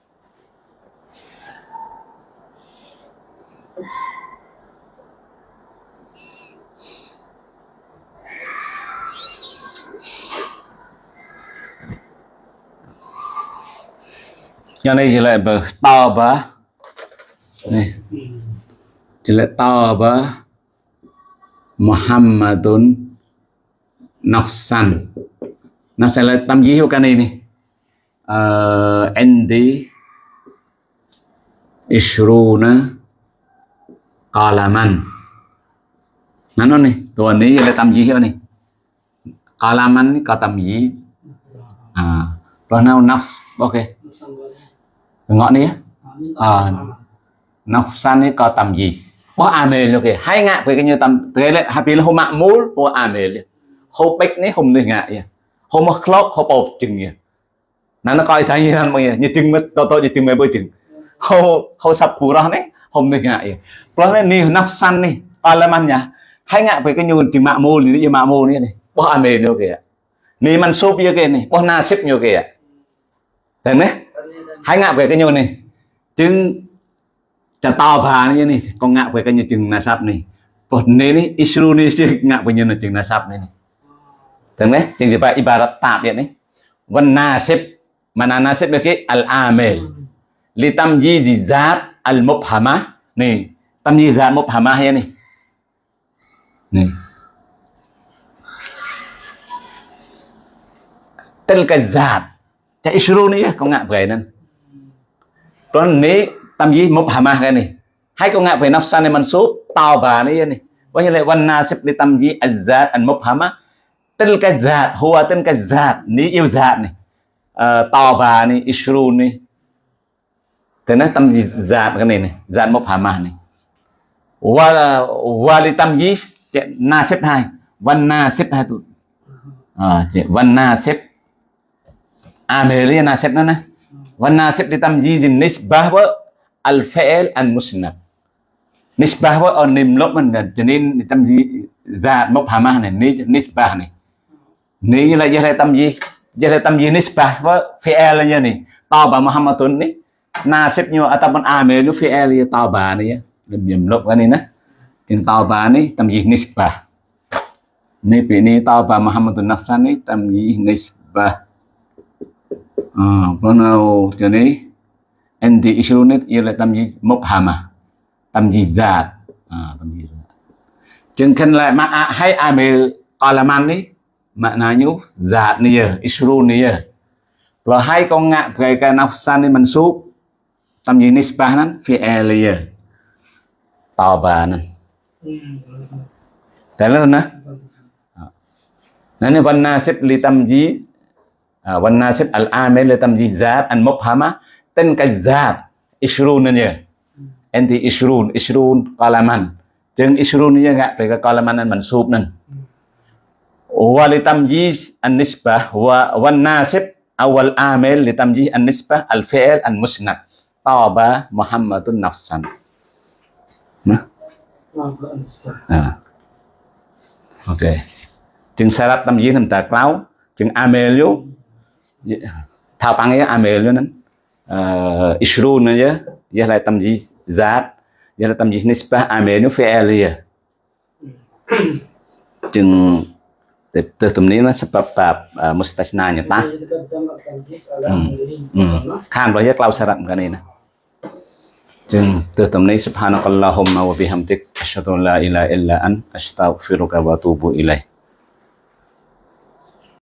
cho nên chỉ lại bờ to bờ này chỉ lại to bờ Muhammadun nafsan nó sẽ là tâm gì hiệu cái này này Indi Ishruna Qalaman nó này tuần này là tâm gì hiệu này Qalaman có tâm gì rồi nào nafs ok ngọn này nafsan ấy có tầm gì có amel ok hay ngại với cái như tầm thế lại happy là hôm mạng mũ của amel hôm bách này hôm này ngại hôm mà clock hôm bột chừng gì nó coi thấy như thế này như chừng mất tôi như chừng mấy bữa chừng hôm sắp phù đó đấy hôm này ngại rồi này nhiều nafsan này làm ăn nhá hay ngại với cái như chừng mạng mũ thì như mạng mũ này có amel ok ni man súp như cái này có na xếp như kìa thấy mấy hay ngại về cái nhiều này chứ chả to bà như này còn ngại về cái nhiều chừng là sắp này còn này này Isru này chứ ngại về nhiều là chừng là sắp này thấy mấy chừng thì phải ibarat tạm điện đấy văn na xếp mà na xếp được cái al amel li tam ji zat al mubhama này tam ji zat mubhama hay này này tên cái giạt cái Isru này không ngại về nên còn nếu tâm gì một hama cái này hay có ngại về nafsan này mình số tao bà này này có như là văn na xếp đi tâm gì azat an một hama tên cái giạt hoa tên cái giạt ní yêu giạt này tao bà này Isru này thế nó tâm gì giạt cái này giạt một hama này và đi tâm gì na xếp hai văn na xếp hai tụi văn na xếp Amelia na xếp nó nè văn na xếp đi tâm gì gì nisbah với al fi'l al musnad nisbah với ở niềm lốp mình cho nên tâm gì giạt một hama này nisbah này nếu là giờ là tâm gì nisbah với fi'l là như này tao bà Muhammadun này na xếp như ở tâm Amelia fi'l tao bà này niềm lốp cái này nè trên tao bà này tâm gì nisbah này bị này tao bà Muhammadun nafsan này tâm gì nisbah nào cho nên anti Isru này yêu là tâm gì mubhama tâm gì giạt tâm gì giạt chừng khen lại mà hay amel qalaman ấy mà nào nhú giạt này giờ Isru này giờ rồi hay con ngạ về cái nafsan này mình súp tâm gì nisbah nó fi'l giờ tao bà nè thế là nè nên văn na xếp li tâm gì văn na xếp al-amel là tâm gì giạt an mubhama tên cái giạt Isrun này anti Isrun qalaman chừng Isrun này ngạ về cái qalaman anh mình sụp nên wa li tâm gì an nisbah wa văn na xếp awal amel li tâm gì an nisbah al fi'l an musnad taba Muhammadun nafsan ok chừng sarat tâm gì thành tạc báo chừng amel vô thao tăng ấy amel luôn nên Isru nữa chứ giờ là tâm gì giạt giờ là tâm gì nisbah amel nó fi'l chừng từ tụi này nó sẽ bập mustasna nhỉ ta khan vào hết lau sarat cái này nè chừng từ tụi này subhanakallahumma wa bihamdik ashhadu an la ilaha illa anta astaghfiruka wa atubu ilaik